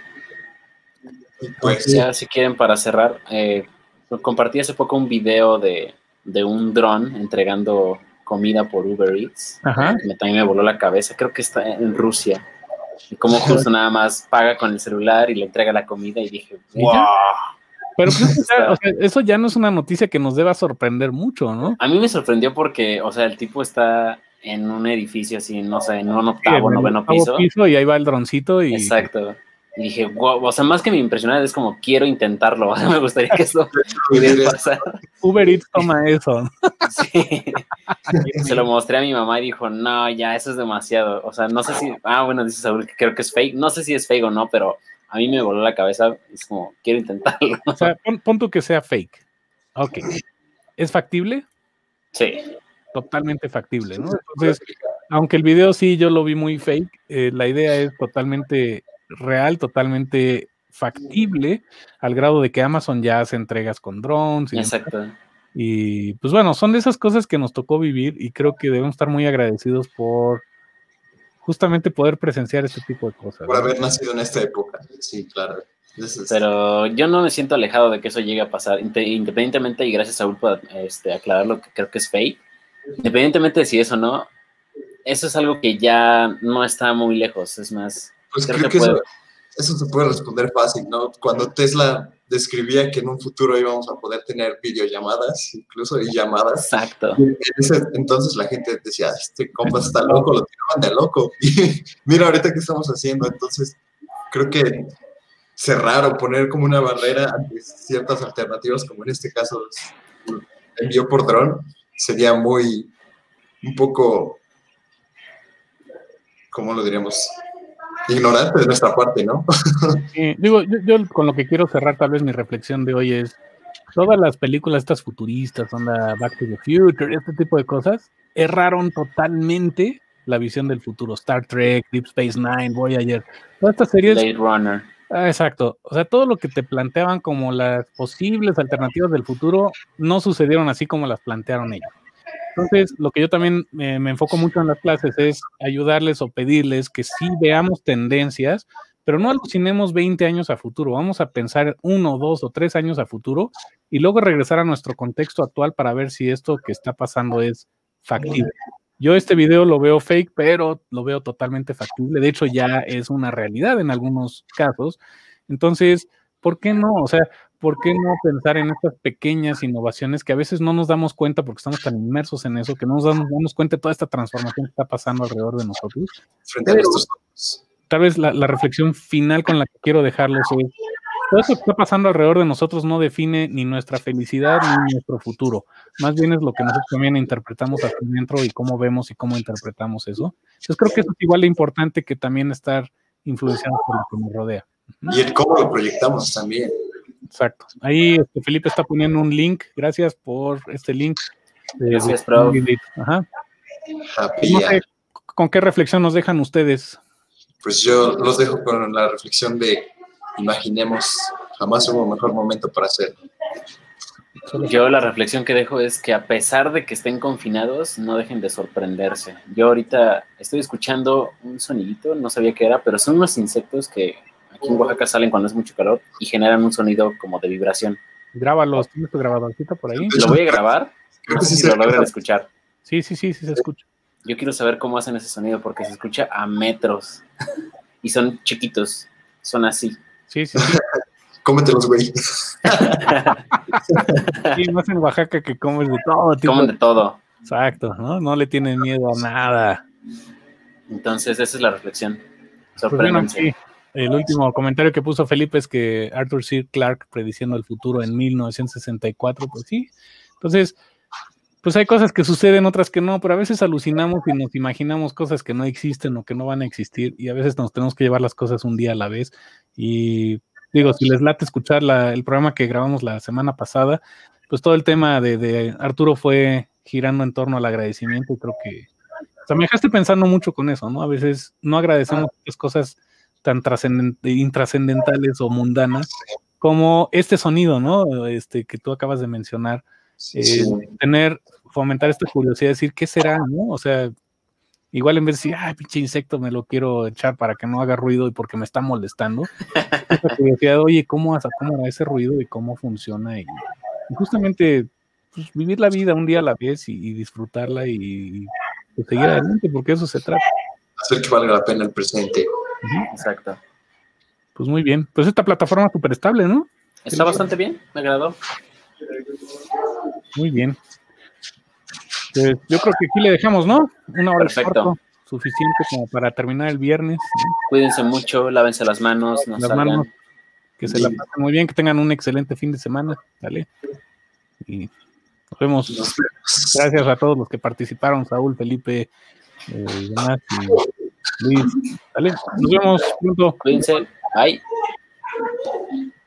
Y pues, Ya, si quieren, para cerrar, compartí hace poco un video de un dron entregando comida por Uber Eats. Ajá. Que también me voló la cabeza. Creo que está en Rusia. Y como justo nada más paga con el celular y le entrega la comida. Y dije, wow. Pero pues, o sea, eso ya no es una noticia que nos deba sorprender mucho, ¿no? A mí me sorprendió porque, o sea, el tipo está en un edificio así, no sé, en un octavo, noveno piso. Y ahí va el droncito y... Exacto. Y dije, wow, o sea, más que me impresionara, es como, quiero intentarlo. O sea, me gustaría que eso pudiera pasar. Uber Eats toma eso. Sí. Se lo mostré a mi mamá y dijo, no, ya, eso es demasiado. O sea, no sé si... bueno, dice Saúl que creo que es fake. No sé si es fake o no, pero a mí me voló la cabeza. Es como, quiero intentarlo. O sea, pon tú que sea fake. Ok. ¿Es factible? Sí. Totalmente factible, ¿no? Entonces, aunque el video sí yo lo vi muy fake, la idea es totalmente real, totalmente factible, al grado de que Amazon ya hace entregas con drones. Exacto. Y pues bueno, son de esas cosas que nos tocó vivir y creo que debemos estar muy agradecidos por justamente poder presenciar ese tipo de cosas. Por haber nacido en esta época, sí, claro. Pero yo no me siento alejado de que eso llegue a pasar, independientemente, y gracias a Saúl por aclarar lo que creo que es fake, independientemente de si es o no, eso es algo que ya no está muy lejos, es más... Pues creo que eso se puede responder fácil, ¿no? Cuando Tesla describía que en un futuro íbamos a poder tener videollamadas, incluso y llamadas. Exacto. Entonces la gente decía, este compa está loco, lo tiraban de loco. Y mira ahorita qué estamos haciendo. Entonces creo que cerrar o poner como una barrera ante ciertas alternativas, como en este caso el envío por dron, sería un poco, ¿cómo lo diríamos? Ignorante de nuestra parte, ¿no? Digo, yo con lo que quiero cerrar tal vez mi reflexión de hoy es, todas las películas estas futuristas, onda Back to the Future, este tipo de cosas, erraron totalmente la visión del futuro. Star Trek, Deep Space Nine, Voyager, todas estas series... Blade Runner. Exacto, o sea, todo lo que te planteaban como las posibles alternativas del futuro no sucedieron así como las plantearon ellos. Entonces, lo que yo también me enfoco mucho en las clases es ayudarles o pedirles que sí veamos tendencias, pero no alucinemos 20 años a futuro, vamos a pensar 1, 2 o 3 años a futuro y luego regresar a nuestro contexto actual para ver si esto que está pasando es factible. Yo este video lo veo fake, pero lo veo totalmente factible, de hecho ya es una realidad en algunos casos, entonces, ¿por qué no? O sea, ¿por qué no pensar en estas pequeñas innovaciones que a veces no nos damos cuenta porque estamos tan inmersos en eso, que no nos damos cuenta de toda esta transformación que está pasando alrededor de nosotros? Frente a nuestros ojos. Tal vez la reflexión final con la que quiero dejarlos es, todo eso que está pasando alrededor de nosotros no define ni nuestra felicidad ni nuestro futuro, más bien es lo que nosotros también interpretamos hacia adentro y cómo vemos y cómo interpretamos eso. Entonces creo que eso es igual de importante que también estar influenciados por lo que nos rodea. Y el cómo lo proyectamos también. Exacto. Ahí Felipe está poniendo un link. Gracias por este link. Gracias, prof. Ajá. No sé, ¿con qué reflexión nos dejan ustedes? Pues yo los dejo con la reflexión de imaginemos, jamás hubo mejor momento para hacerlo. Yo la reflexión que dejo es que a pesar de que estén confinados, no dejen de sorprenderse. Yo ahorita estoy escuchando un sonidito, no sabía qué era, pero son unos insectos que aquí en Oaxaca salen cuando es mucho calor y generan un sonido como de vibración. Grábalos, ¿tienes tu grabadorcito por ahí? Lo voy a grabar, no sé si lo logran escuchar. Sí, se escucha. Yo quiero saber cómo hacen ese sonido porque se escucha a metros y son chiquitos, son así. Sí. Cómetelos, güey. Sí, más en Oaxaca que comes de todo. Comen de todo. Exacto, ¿no? No le tienen miedo a nada. Entonces, esa es la reflexión. Sorpréndanse. Pues bueno, sí. El último comentario que puso Felipe es que Arthur C. Clarke prediciendo el futuro en 1964, pues sí. Entonces, pues hay cosas que suceden, otras que no, pero a veces alucinamos y nos imaginamos cosas que no existen o que no van a existir y a veces nos tenemos que llevar las cosas un día a la vez. Y digo, si les late escuchar el programa que grabamos la semana pasada, pues todo el tema de Arturo fue girando en torno al agradecimiento y creo que, o sea, me dejaste pensando mucho con eso, ¿no? A veces no agradecemos estas cosas tan intrascendentales o mundanas como este sonido, ¿no? Que tú acabas de mencionar. Fomentar esta curiosidad, decir, ¿qué será, no? O sea, igual en vez de decir, ay, pinche insecto, me lo quiero echar para que no haga ruido y porque me está molestando, esa curiosidad, oye, ¿cómo hará ese ruido y cómo funciona? Y justamente pues, vivir la vida un día a la vez y disfrutarla y pues, seguir adelante, porque eso se trata. Hacer que valga la pena el presente. Exacto. Pues muy bien. Pues esta plataforma es súper estable, ¿no? Está bastante bien, me agradó. Muy bien. Pues yo creo que aquí le dejamos, ¿no? Una hora Perfecto. Suficiente como para terminar el viernes, ¿no? Cuídense mucho, lávense las manos, no Las salgan. manos, que se la pasen muy bien, que tengan un excelente fin de semana, ¿vale? Y nos vemos. Gracias a todos los que participaron, Saúl, Felipe, y demás, y Luis, ¿vale? Nos vemos pronto. Cuídense, bye.